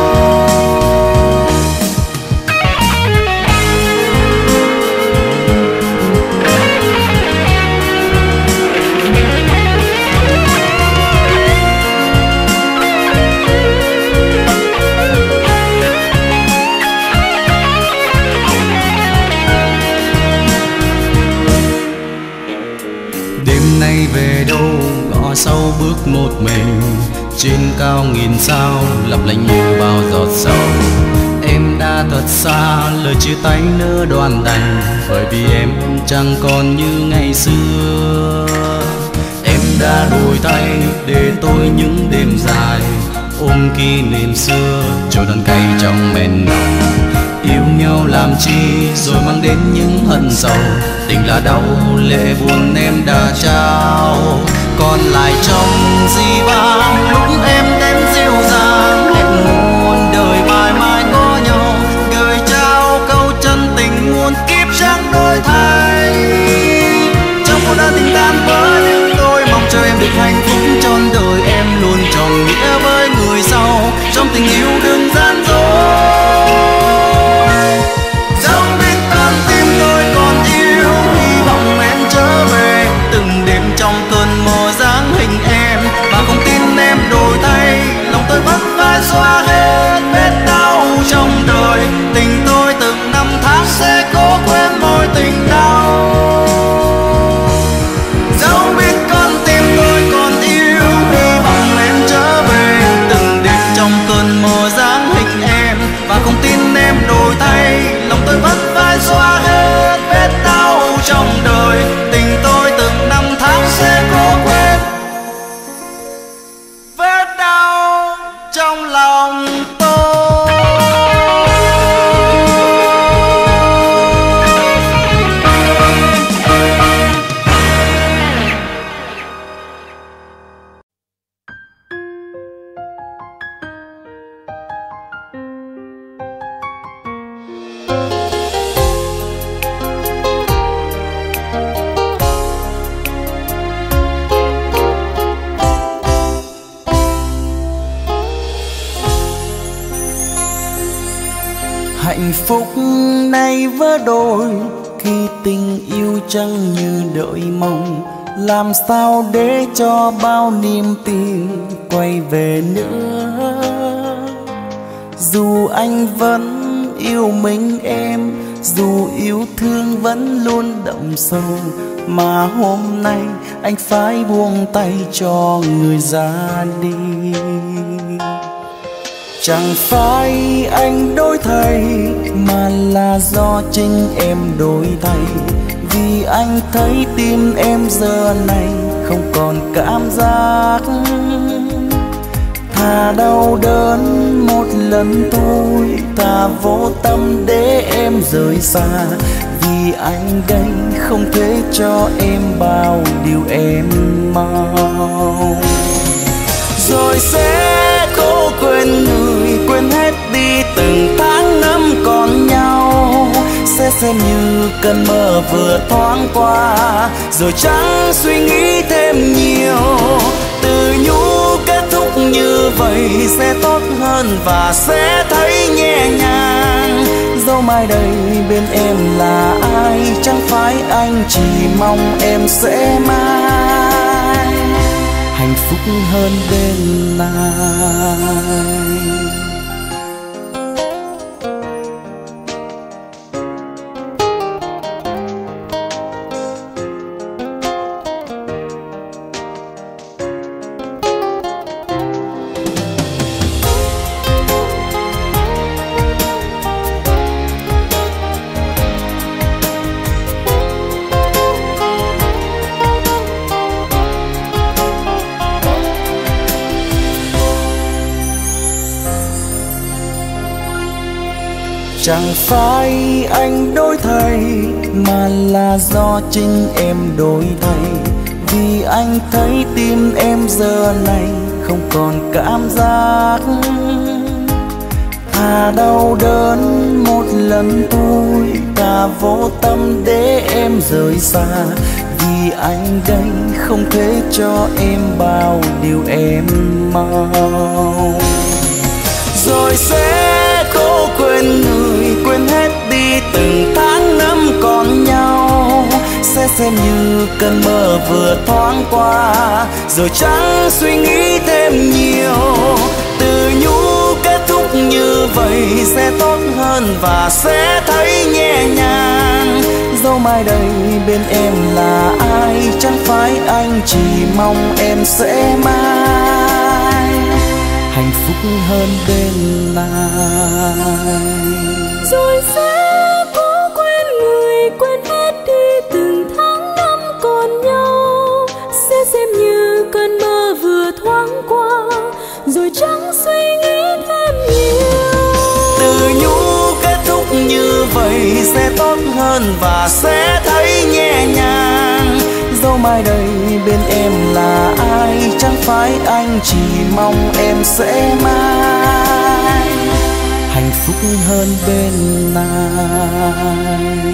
Nay về đâu ngõ sâu bước một mình, trên cao nghìn sao lấp lánh như bao giọt sầu. Em đã thật xa, lời chia tay nỡ đoạn đành, bởi vì em chẳng còn như ngày xưa. Em đã đổi thay để tôi những đêm dài, ôm kỷ niệm xưa trôi đắng cay trong men lòng. Yêu nhau làm chi rồi mang đến những hận sầu, tình là đau lệ buồn em đã trao, còn lại trong di vang lúc em đến dịu dàng hẹn muôn đời mãi mãi có nhau, gửi trao câu chân tình muôn kiếp chẳng đổi thay. Trong cuộc đời tình tan vỡ nhưng tôi mong cho em được hạnh phúc trọn đời, em luôn tròn nghĩa với người sau trong tình yêu đừng gian dối. Dẫu biết con tim tôi còn yêu, hy vọng em trở về từng đêm trong cơn mơ dáng hình em, và không tin em đổi thay, lòng tôi vẫn phải xóa hết vết đau trong đời. Tình tôi từng năm tháng sẽ cố quên mối tình đau. Dẫu biết con tim tôi còn yêu, hy vọng em trở về từng đêm trong cơn mơ dáng hình em, và không tin em đổi thay, lòng tôi vẫn phải xóa hết vết đau trong đời. Tình tôi từng năm tháng sẽ cố quên vết đau trong lòng tôi. Hạnh phúc nay vỡ đôi khi tình yêu chẳng như đợi mong, làm sao để cho bao niềm tin quay về nữa. Dù anh vẫn yêu mình em, dù yêu thương vẫn luôn đậm sâu, mà hôm nay anh phải buông tay cho người ra đi. Chẳng phải anh đổi thay mà là do chính em đổi thay, vì anh thấy tim em giờ này không còn cảm giác. Thà đau đớn một lần thôi, thà vô tâm để em rời xa, vì anh đây không thể cho em bao điều em mong. Rồi sẽ cố quên người, quên hết đi từng tháng năm còn nhau, sẽ xem như cơn mơ vừa thoáng qua, rồi chẳng suy nghĩ thêm nhiều. Từ nhũ kết thúc như vậy sẽ tốt hơn và sẽ thấy nhẹ nhàng. Dẫu mai đây bên em là ai, chẳng phải anh chỉ mong em sẽ mãi hạnh phúc hơn bên ai. Chẳng phải anh đổi thay mà là do chính em đổi thay, vì anh thấy tim em giờ này không còn cảm giác. Thà đau đớn một lần thôi, thà vô tâm để em rời xa, vì anh đây không thể cho em bao điều em mong. Rồi sẽ cố quên người, quên hết đi từng tháng năm còn nhau, sẽ xem như cơn mơ vừa thoáng qua, rồi chẳng suy nghĩ thêm nhiều. Từ nhũ kết thúc như vậy sẽ tốt hơn và sẽ thấy nhẹ nhàng. Dẫu mai đây bên em là ai, chẳng phải anh chỉ mong em sẽ mãi hạnh phúc hơn bên ai. Rồi sẽ cố quên người, quên hết đi từng tháng năm còn nhau, sẽ xem như cơn mơ vừa thoáng qua, rồi chẳng suy đời sẽ tốt hơn và sẽ thấy nhẹ nhàng. Dẫu mai đây bên em là ai, chẳng phải anh chỉ mong em sẽ mãi hạnh phúc hơn bên này.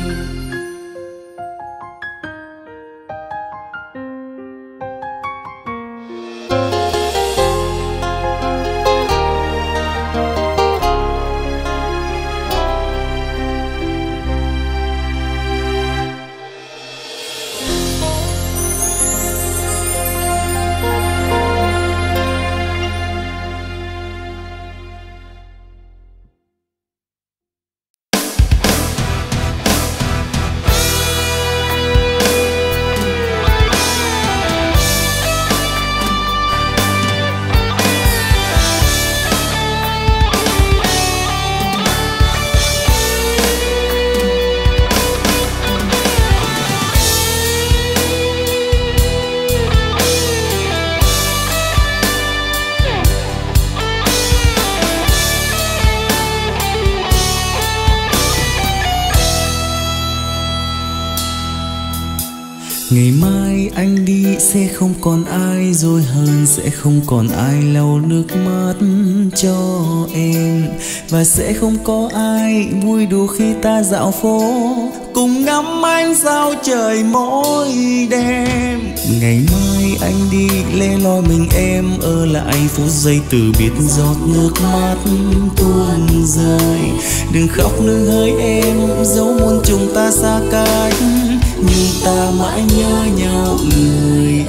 Ngày mai anh đi sẽ không còn ai dối hơn, sẽ không còn ai lau nước mắt cho em, và sẽ không có ai vui đùa khi ta dạo phố cùng ngắm ánh sao trời mỗi đêm. Ngày mai anh đi lẻ loi mình em ở lại phút giây từ biệt, giọt nước mắt tuôn rơi. Đừng khóc nương hỡi em, dẫu muôn chúng ta xa cách nhưng ta mãi nhớ nhau người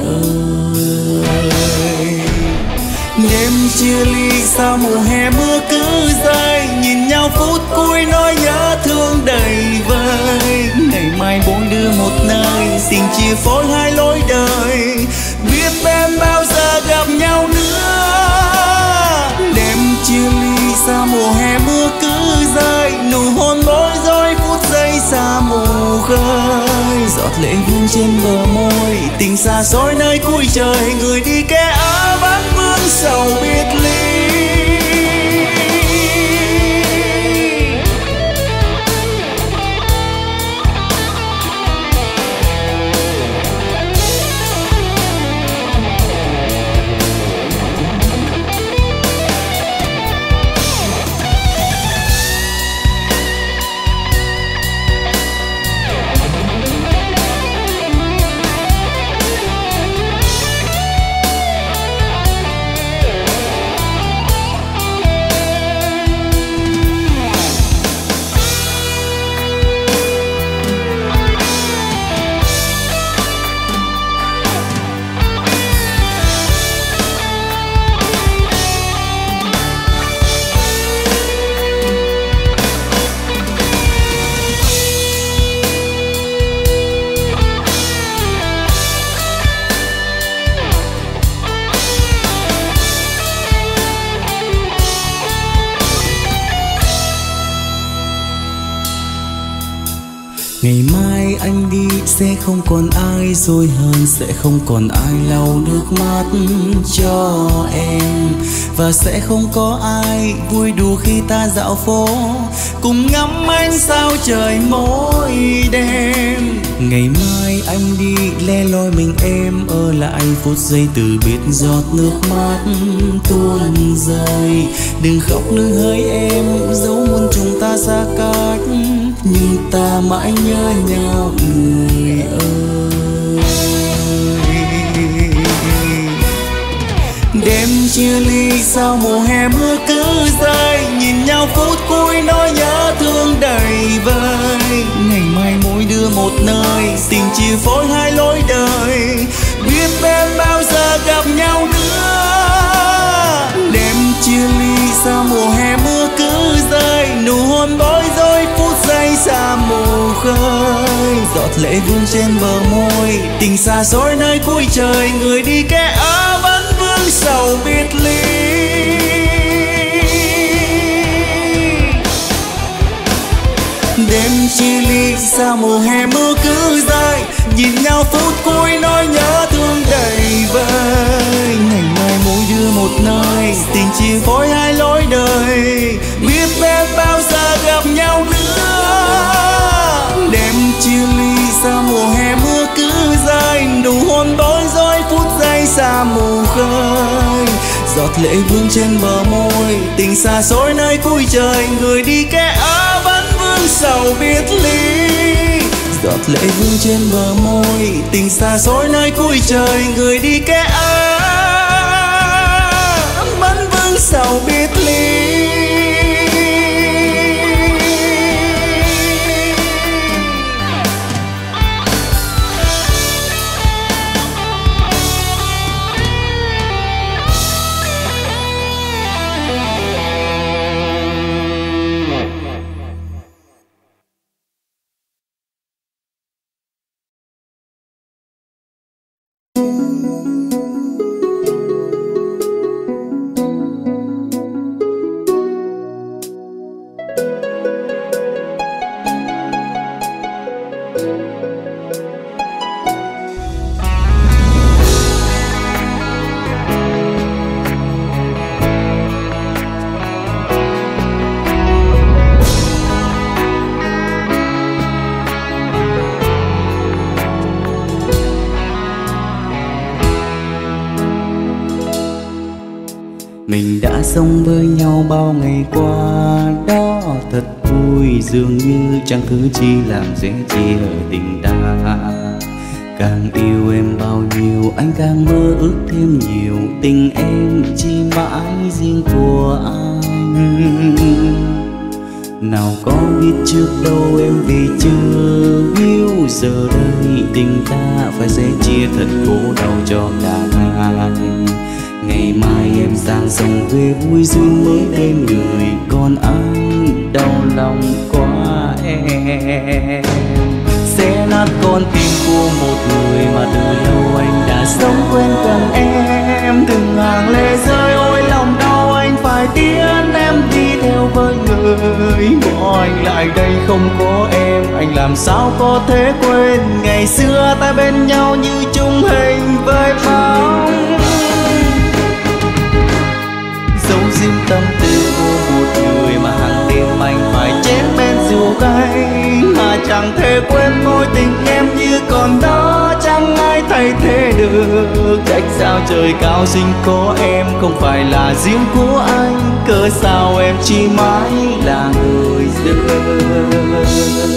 ơi. Đêm chia ly sao mùa hè mưa cứ rơi, nhìn nhau phút cuối nỗi nhớ thương đầy vơi. Ngày mai bốn đứa một nơi, tình chia phối hai lối đời, biết em bao giờ gặp nhau nữa. Đêm chia ly sao mùa hè mưa cứ rơi, nụ hôn bối rối phút giây xa mù khơi. Giọt lệ vương trên bờ môi, tình xa xôi nơi cuối trời, người đi kẻ ở vắng vương sầu biệt ly. Ngày mai anh đi sẽ không còn ai dối hơn, sẽ không còn ai lau nước mắt cho em, và sẽ không có ai vui đùa khi ta dạo phố cùng ngắm ánh sao trời mỗi đêm. Ngày mai anh đi lẻ loi mình em ở lại phút giây từ biệt, giọt nước mắt tuôn rơi. Đừng khóc nương hỡi em, dẫu muôn chúng ta xa cách nhưng ta mãi nhớ nhau người ơi. Đêm chia ly sao mùa hè mưa cứ rơi, nhìn nhau phút cuối nỗi nhớ thương đầy vơi. Ngày mai mỗi đứa một nơi, tình chia phối hai lối đời, biết em bao giờ gặp nhau nữa. Đêm chia ly sao mùa hè mưa cứ rơi, nụ hôn bối rối phút giây xa mù khơi. Giọt lệ vương trên bờ môi, tình xa xôi nơi cuối trời, người đi kẻ ở vẫn vương sầu biệt ly. Đêm chia ly sao mùa hè mưa cứ rơi, nhìn nhau phút cuối nỗi nhớ thương đầy vơi. Ngày mai mỗi đứa một một nơi, tình chia phối hai lối đời, biết đến bao giờ gặp nhau nữa. Đêm chia ly xa mùa hè mưa cứ rơi, đủ hôn tối rồi phút giây xa mù khơi. Giọt lệ vương trên bờ môi, tình xa xôi nơi cuối trời, người đi kẻ ở vẫn vương sầu biệt ly. Giọt lệ vương trên bờ môi, tình xa xôi nơi cuối trời, người đi kẻ ở vẫn vương sầu biệt ly. Mình đã sống với nhau bao ngày qua, đó thật vui, dường như chẳng thứ chi làm dễ chia tình ta. Càng yêu em bao nhiêu, anh càng mơ ước thêm nhiều, tình em chỉ mãi riêng của anh. Nào có biết trước đâu em vì chưa yêu, giờ đây tình ta phải sẽ chia thật khổ đau cho cả hai. Ngày mai em sang sông về vui duyên mới bên người, còn anh đau lòng quá em. Sẽ nát con tim của một người mà từ lâu anh đã sống quên gần em. Từng hàng lệ rơi ôi lòng đau, anh phải tiến em đi theo với người. Bỏ anh lại đây không có em, anh làm sao có thể quên ngày xưa ta bên nhau như chung hình với bóng. Dấu riêng tâm tư của một người mà hàng đêm anh phải chén bên rượu cay, mà chẳng thể quên mối tình em như còn đó, chẳng ai thay thế được. Trách sao trời cao sinh có em không phải là riêng của anh, cớ sao em chỉ mãi là người dưng.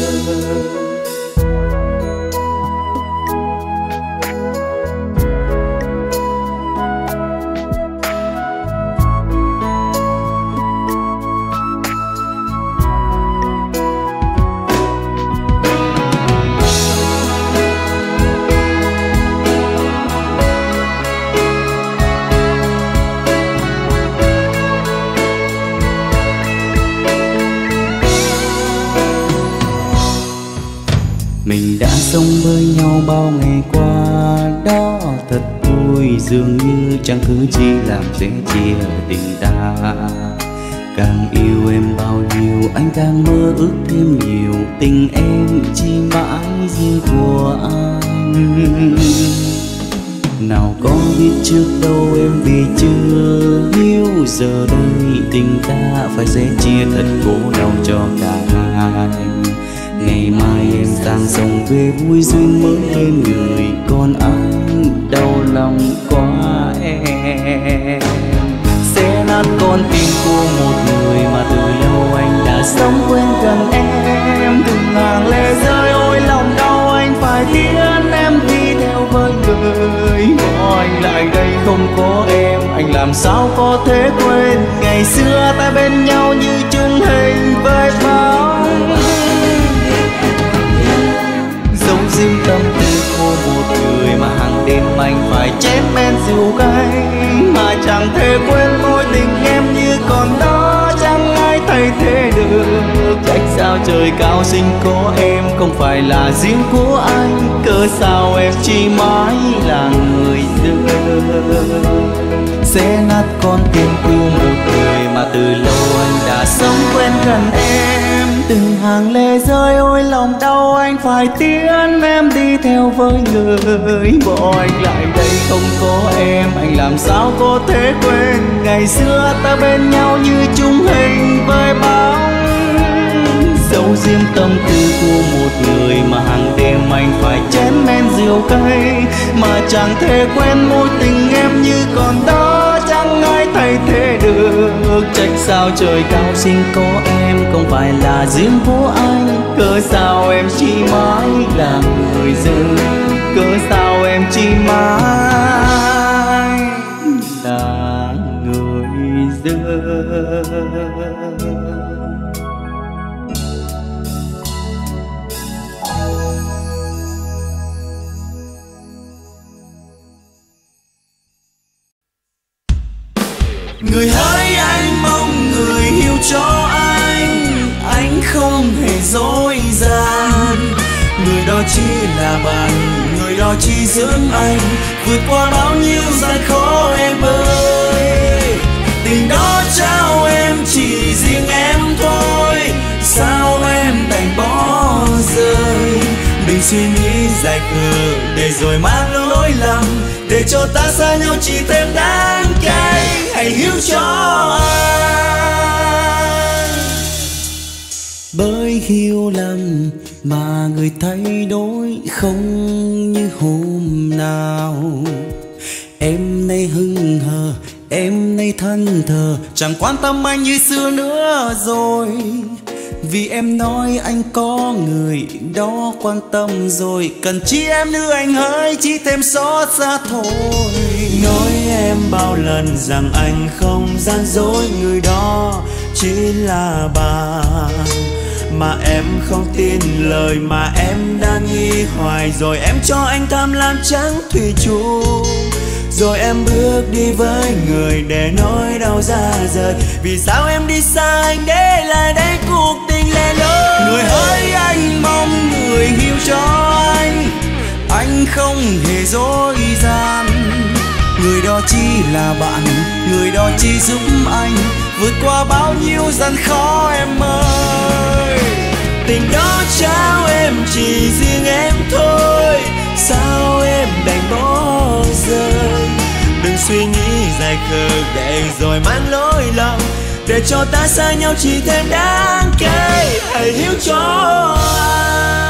Mình đã sống với nhau bao ngày qua, đó thật vui, dường như chẳng thứ chi làm dễ chia tình ta. Càng yêu em bao nhiêu, anh càng mơ ước thêm nhiều, tình em chỉ mãi riêng của anh. Nào có biết trước đâu em vì chưa yêu, giờ đây tình ta phải sẽ chia thật khổ đau cho cả hai. Ngày mai em sang sông về vui duyên mới bên người, còn anh đau lòng quá em. Sẽ nát con tim của một người mà từ lâu anh đã sống quên gần em. Từng hàng lệ rơi ôi lòng đau, anh phải tiến em đi theo với người. Bỏ anh lại đây không có em, anh làm sao có thể quên ngày xưa ta bên nhau như chung hình với bóng. Dấu riêng tâm tư của một người mà hàng đêm anh phải chén men rượu cay, mà chẳng thể quên mối tình em như còn đó, chẳng ai thay thế được. Trách sao trời cao sinh có em không phải là riêng của anh, cớ sao em chỉ mãi là người dưng. Sẽ nát con tim của một người mà từ lâu anh đã sống quen gần em. Từng hàng lệ rơi ôi lòng đau, anh phải tiến em đi theo với người. Bỏ anh lại đây không có em, anh làm sao có thể quên ngày xưa ta bên nhau như chung hình với bóng. Dấu riêng tâm tư của một người mà hàng đêm anh phải chén men rượu cay, mà chẳng thể quên mối tình em như còn đó, chẳng ai thay thế được. Trách sao trời cao sinh có em, không phải là riêng của anh. Cớ sao em chỉ mãi là người dưng, cớ sao em chỉ mãi là người dưng. Người hỡi anh mong người hiểu cho anh, anh không hề dối gian. Người đó chỉ là bạn, người đó chỉ dưỡng anh vượt qua bao nhiêu gian khó em ơi. Tình đó trao em chỉ riêng em thôi, sao em đành bỏ rơi. Đừng suy nghĩ dài khờ để rồi mang lỗi lầm, để cho ta xa nhau chỉ thêm đắng cay. Hãy hiểu cho anh, bởi hiểu lầm mà người thay đổi không như hôm nào. Em nay hững hờ, em nay thân thờ, chẳng quan tâm anh như xưa nữa rồi. Vì em nói anh có người đó quan tâm rồi, cần chi em nữa anh hỡi chỉ thêm xót xa thôi. Nói em bao lần rằng anh không gian dối, người đó chỉ là bạn, mà em không tin lời mà em đang nghi hoài. Rồi em cho anh tham lam trắng thủy chung, rồi em bước đi với người để nỗi đau ra rời. Vì sao em đi xa anh để lại đây cuộc tình lẻ loi. Người hỡi anh mong người hiểu cho anh, anh không hề dối gian. Người đó chỉ là bạn, người đó chỉ giúp anh vượt qua bao nhiêu gian khó em ơi. Tình đó trao em chỉ riêng em thôi, sao em đành bỏ rơi. Đừng suy nghĩ dài khờ để rồi mang lỗi lầm, để cho ta xa nhau chỉ thêm đáng cay. Hãy hiểu cho anh.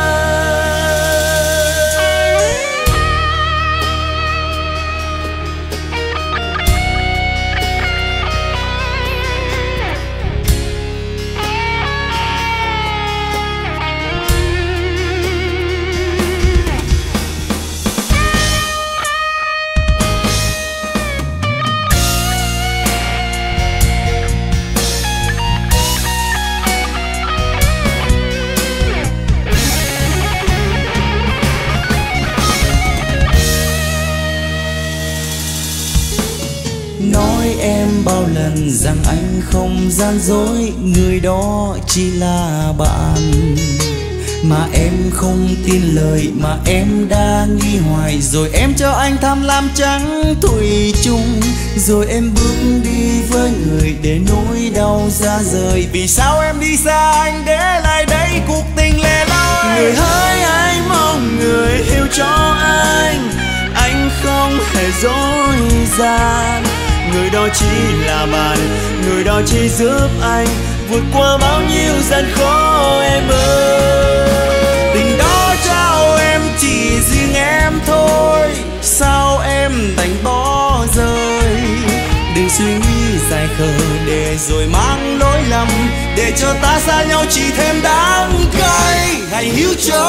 Nói em bao lần rằng anh không gian dối, người đó chỉ là bạn, mà em không tin lời mà em đang nghi hoài. Rồi em cho anh tham lam trắng thủy chung, rồi em bước đi với người để nỗi đau ra rời. Vì sao em đi xa anh để lại đây cuộc tình lẻ loi. Người hỡi anh mong người hiểu cho anh, anh không hề dối gian. Người đó chỉ là bạn, người đó chỉ giúp anh vượt qua bao nhiêu gian khó em ơi. Tình đó trao em chỉ riêng em thôi, sao em đành bỏ rơi. Đừng suy nghĩ dài khờ để rồi mang lỗi lầm, để cho ta xa nhau chỉ thêm đắng cay. Hãy hiểu cho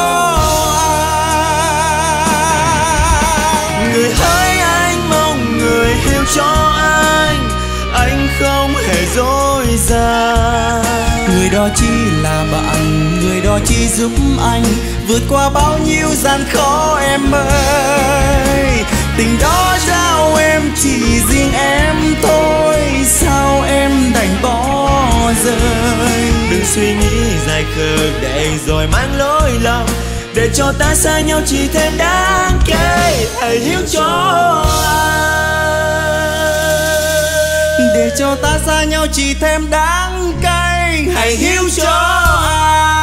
anh. Người hỡi anh mong người hiểu cho anh, anh không hề dối gian. Người đó chỉ là bạn, người đó chỉ giúp anh vượt qua bao nhiêu gian khó em ơi. Tình đó trao em chỉ riêng em thôi, sao em đành bỏ rơi. Đừng suy nghĩ dài khờ để rồi mang lỗi lầm, để cho ta xa nhau chỉ thêm đáng cay. Hãy hiểu cho anh, để cho ta xa nhau chỉ thêm đắng cay. Hãy hiểu cho anh.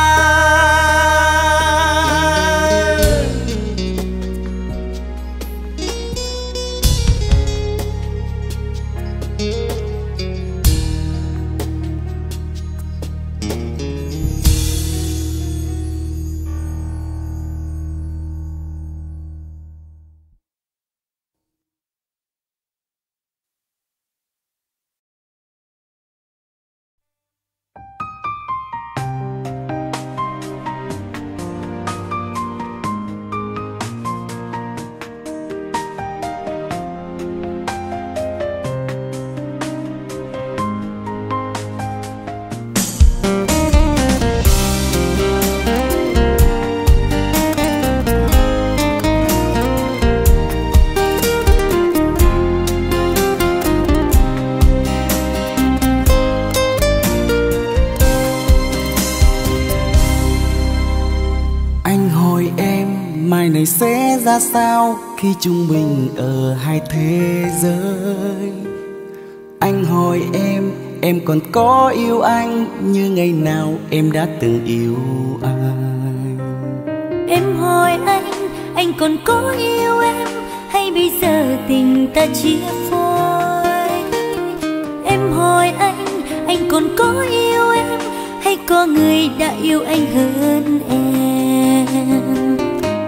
này sẽ ra sao khi chúng mình ở hai thế giới. Anh hỏi em, em còn có yêu anh như ngày nào em đã từng yêu anh? Em hỏi anh, anh còn có yêu em hay bây giờ tình ta chia phôi? Em hỏi anh, anh còn có yêu em hay có người đã yêu anh hơn em?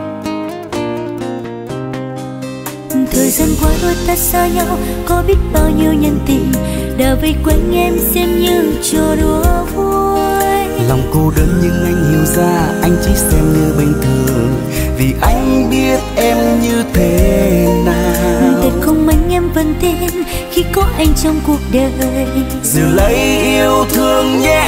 Thời gian qua đôi ta xa nhau, có biết bao nhiêu nhân tình đã vây quanh em xem như trò đùa vui. Lòng cô đơn nhưng anh hiểu ra, anh chỉ xem như bình thường, vì anh biết em như thế nào. Thật không anh em vẫn tin khi có anh trong cuộc đời. Giữ lấy yêu thương nhé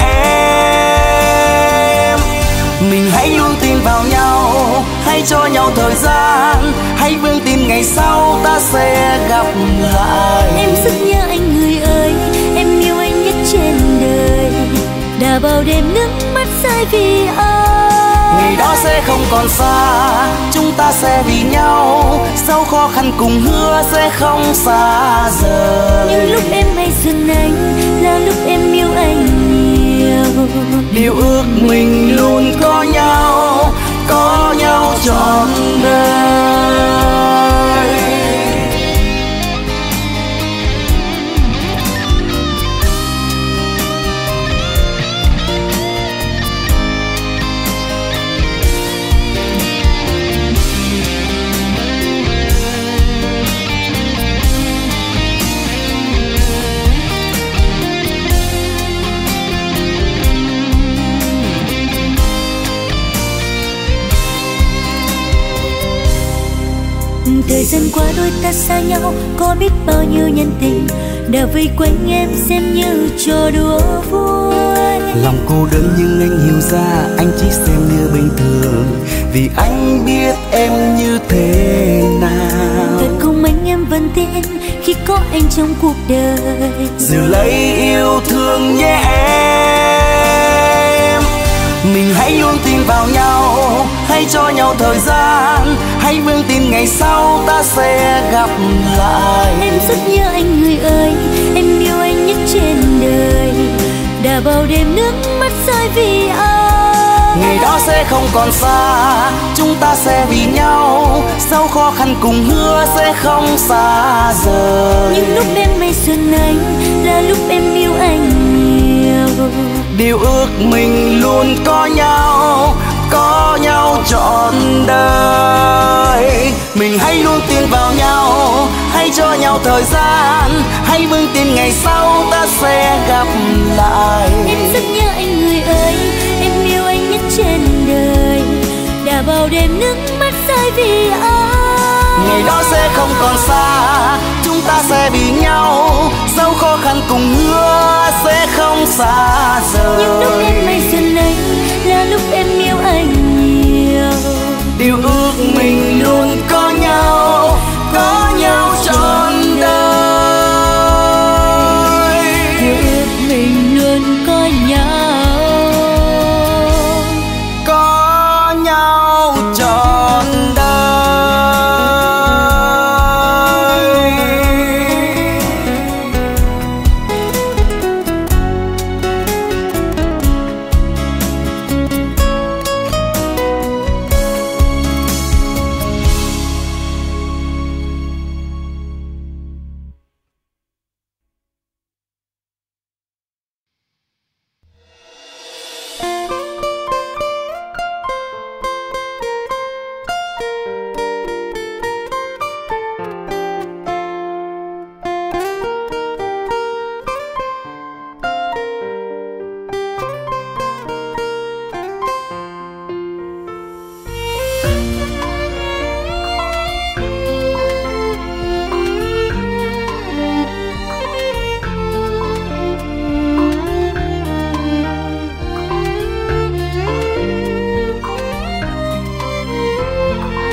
em. Mình hãy luôn tin vào nhau, hãy cho nhau thời gian, hãy vững tin ngày sau ta sẽ gặp lại. Em rất nhớ anh người ơi, em yêu anh nhất trên đời. Đã bao đêm nước mắt rơi vì anh. Ngày đó sẽ không còn xa, chúng ta sẽ vì nhau. Sau khó khăn cùng hứa sẽ không xa rời. Nhưng lúc em hay dừng anh là lúc em yêu anh nhiều. Điều ước mình luôn có nhau, có nhau trọn đời. Thời gian qua đôi ta xa nhau, có biết bao nhiêu nhân tình đã vây quanh em xem như trò đùa vui. Lòng cô đơn nhưng anh hiểu ra, anh chỉ xem như bình thường, vì anh biết em như thế nào. Thật không anh em vẫn tin khi có anh trong cuộc đời. Giữ lấy yêu thương nhé em. Mình hãy luôn tin vào nhau, hãy cho nhau thời gian, hãy vững tin ngày sau ta sẽ gặp lại. Em rất nhớ anh người ơi, em yêu anh nhất trên đời. Đã bao đêm nước mắt rơi vì anh. Ngày đó sẽ không còn xa, chúng ta sẽ vì nhau. Sau khó khăn cùng hứa sẽ không xa rời. Nhưng lúc em hay xuân anh là lúc em yêu anh nhiều. Điều ước mình luôn có nhau, có nhau trọn đời. Mình hãy luôn tin vào nhau, hãy cho nhau thời gian, hãy vững tin ngày sau ta sẽ gặp lại. Em rất nhớ anh người ơi, em yêu anh nhất trên đời. Đã bao đêm nước mắt rơi vì anh. Ngày đó sẽ không còn xa, chúng ta sẽ vì nhau. Sau khó khăn cùng hứa sẽ không xa rời. Nhưng lúc em hay xuân anh là lúc em yêu anh nhiều. Điều ước mình luôn có nhau, có nhau trọn đời. Điều ước mình luôn có nhau, có nhau trọn đời.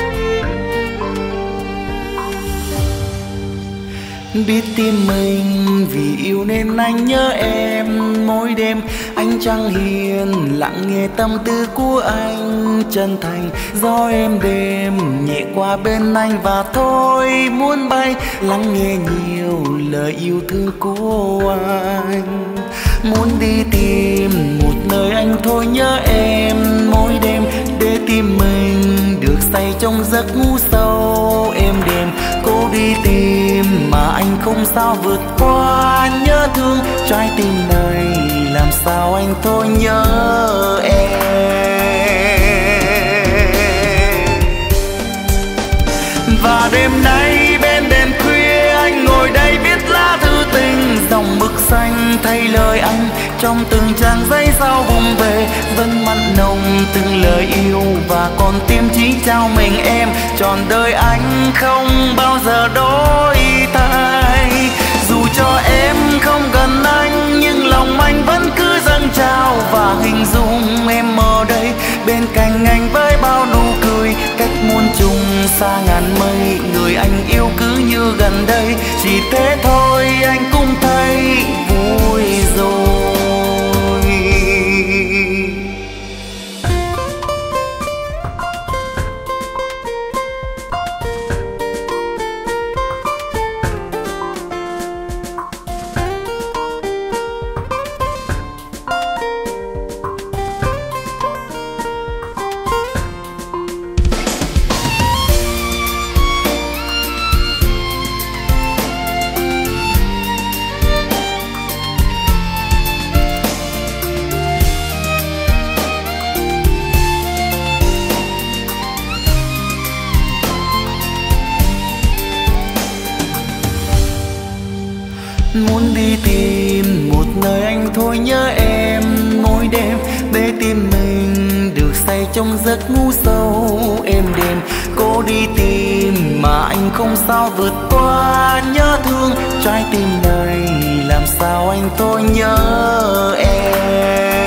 Biết tim mình vì yêu nên anh nhớ em. Mỗi đêm anh chẳng hiền lặng nghe tâm tư của anh chân thành. Gió êm đêm nhẹ qua bên anh và thôi muốn bay lắng nghe nhiều lời yêu thương của anh. Muốn đi tìm một nơi anh thôi nhớ em mỗi đêm để tim mình được say trong giấc ngủ sâu êm đềm. Cố đi tìm mà anh không sao vượt qua nhớ thương trái tim này làm sao anh thôi nhớ em. Và đêm nay bên đèn khuya anh ngồi đây viết lá thư tình dòng mực xanh thay lời anh trong từng trang giấy sao vùng về vẫn mặn nồng từng lời yêu và con tim chỉ trao mình em trọn đời anh không bao giờ đổi thay. Dù cho em không gần anh nhưng lòng anh vẫn cứ dâng trào và hình dung em ở đây bên cạnh anh với bao nụ cười cách muôn trùng xa ngàn mây. Người anh yêu cứ như gần đây chỉ thế thôi anh cũng thấy vui rồi. Muốn đi tìm một nơi anh thôi nhớ em mỗi đêm để tim mình được say trong giấc ngủ sâu êm đềm. Cố đi tìm mà anh không sao vượt qua nhớ thương trái tim này làm sao anh thôi nhớ em.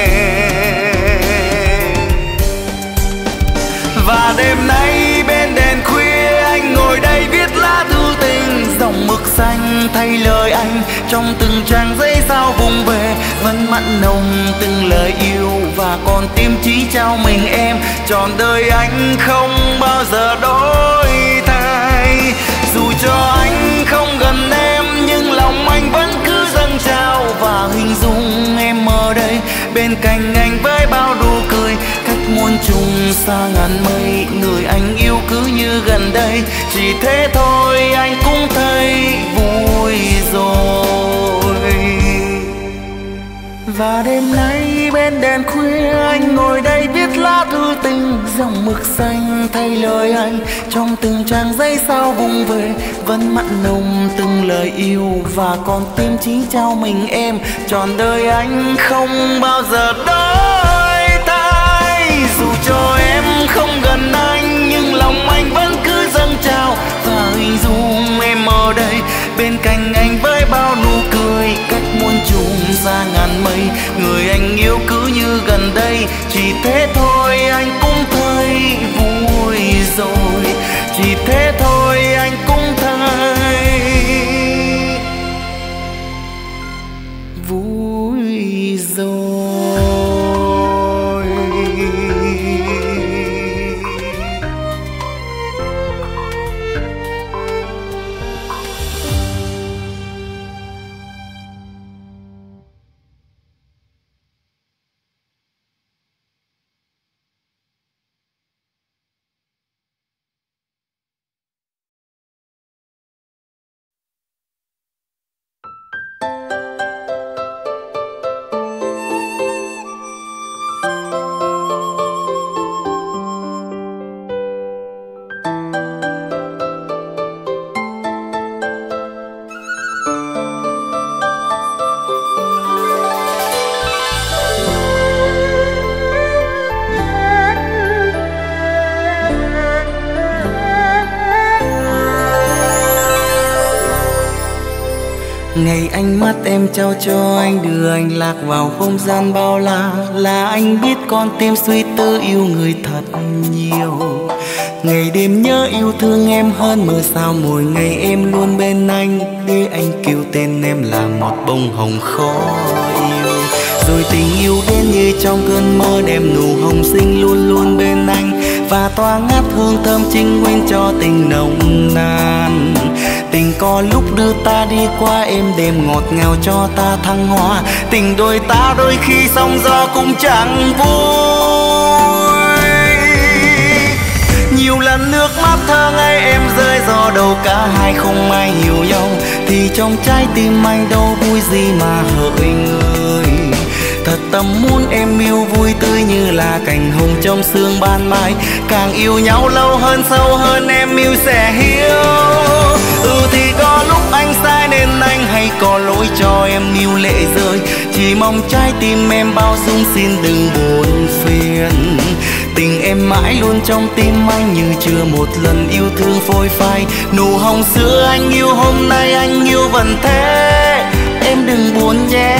Và đêm nay bên đèn khuya anh ngồi đây viết lá thư tình dòng mực xanh thay lời anh trong từng trang giấy sao vùng về vẫn mặn nồng từng lời yêu và con tim chỉ trao mình em trọn đời anh không bao giờ đổi thay. Dù cho anh không gần em nhưng lòng anh vẫn cứ dâng trào và hình dung em ở đây bên cạnh anh với bao nụ cười cách muôn trùng xa ngàn mây. Người anh yêu cứ như gần đây chỉ thế thôi anh cũng thấy vui rồi. Và đêm nay bên đèn khuya anh ngồi đây viết lá thư tình dòng mực xanh thay lời anh trong từng trang giấy sao vùng về vẫn mặn nồng từng lời yêu và con tim chỉ trao mình em trọn đời anh không bao giờ đổi thay. Dù cho em không gần anh nhưng lòng anh vẫn cứ dâng trào và hình dung em ở đây bên cạnh anh với bao nụ cười cách muôn trùng xa ngàn mây. Người anh yêu cứ như gần đây chỉ thế thôi anh cũng thấy vui rồi. Chỉ thế thôi anh cũng thấy vui rồi. Ngày ánh mắt em trao cho anh đưa anh lạc vào không gian bao la là anh biết con tim suy tư yêu người thật nhiều. Ngày đêm nhớ yêu thương em hơn mưa sao, mỗi ngày em luôn bên anh, để anh kêu tên em là một bông hồng khó yêu. Rồi tình yêu đến như trong cơn mơ, đem nụ hồng xinh luôn luôn bên anh, và tỏa ngát hương thơm trinh nguyên cho tình nồng nàn. Tình có lúc đưa ta đi qua êm đềm ngọt ngào cho ta thăng hoa, tình đôi ta đôi khi sóng gió cũng chẳng vui. Nhiều lần nước mắt thơ ngây em rơi do đâu cả hai không ai hiểu nhau, thì trong trái tim anh đâu vui gì mà hỡi người. Thật tâm muốn em yêu vui tươi như là cành hồng trong sương ban mai, càng yêu nhau lâu hơn sâu hơn em yêu sẽ hiểu. Ừ thì có lúc anh sai nên anh hay có lỗi cho em yêu lệ rơi, chỉ mong trái tim em bao dung xin đừng buồn phiền. Tình em mãi luôn trong tim anh như chưa một lần yêu thương phôi phai, nụ hồng xưa anh yêu hôm nay anh yêu vẫn thế, em đừng buồn nhé.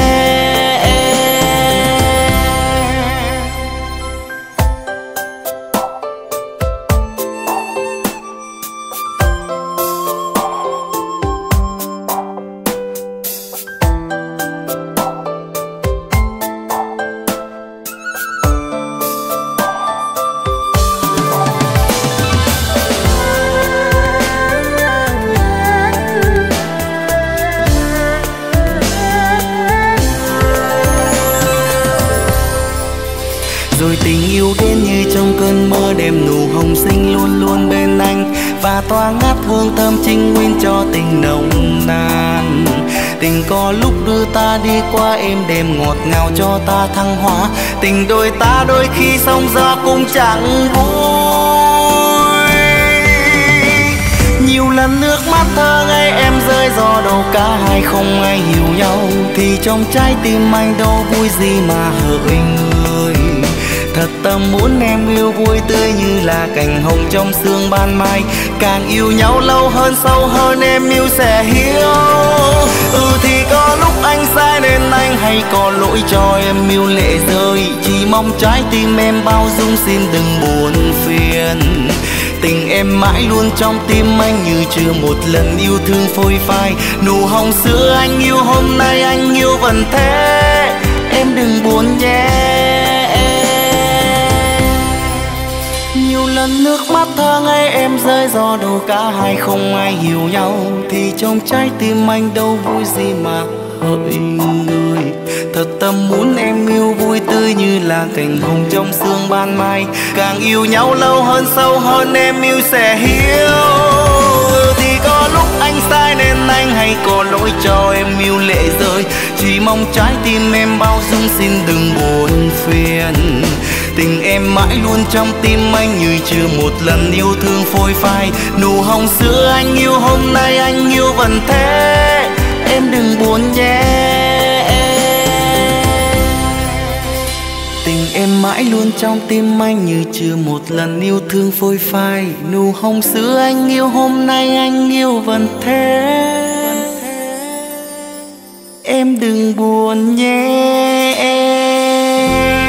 Rồi tình yêu đến như trong cơn mơ, đem nụ hồng xinh luôn luôn bên anh, và tỏa ngát hương thơm trinh nguyên cho tình nồng nàn. Tình có lúc đưa ta đi qua êm đềm ngọt ngào cho ta thăng hoa, tình đôi ta đôi khi sóng gió cũng chẳng vui. Nhiều lần nước mắt thơ ngây em rơi do đâu cả hai không ai hiểu nhau, thì trong trái tim anh đâu vui gì mà hỡi người. Thật tâm muốn em yêu vui tươi như là cành hồng trong sương ban mai, càng yêu nhau lâu hơn sâu hơn em yêu sẽ hiểu. Ừ thì có lúc anh sai nên anh hay có lỗi cho em yêu lệ rơi, chỉ mong trái tim em bao dung xin đừng buồn phiền. Tình em mãi luôn trong tim anh như chưa một lần yêu thương phôi phai, nụ hồng xưa anh yêu hôm nay anh yêu vẫn thế, em đừng buồn nhé. Nhiều lần nước mắt thơ ngây em rơi do đâu cả hai không ai hiểu nhau, thì trong trái tim anh đâu vui gì mà hỡi người. Thật tâm muốn em yêu vui tươi như là cành hồng trong sương ban mai, càng yêu nhau lâu hơn sâu hơn em yêu sẽ hiểu. Thì có lúc anh sai nên anh hay có lỗi cho em yêu lệ rơi, chỉ mong trái tim em bao dung xin đừng buồn phiền. Tình em mãi luôn trong tim anh như chưa một lần yêu thương phôi phai, nụ hồng xưa anh yêu hôm nay anh yêu vẫn thế, em đừng buồn nhé. Tình em mãi luôn trong tim anh như chưa một lần yêu thương phôi phai, nụ hồng xưa anh yêu hôm nay anh yêu vẫn thế, em đừng buồn nhé.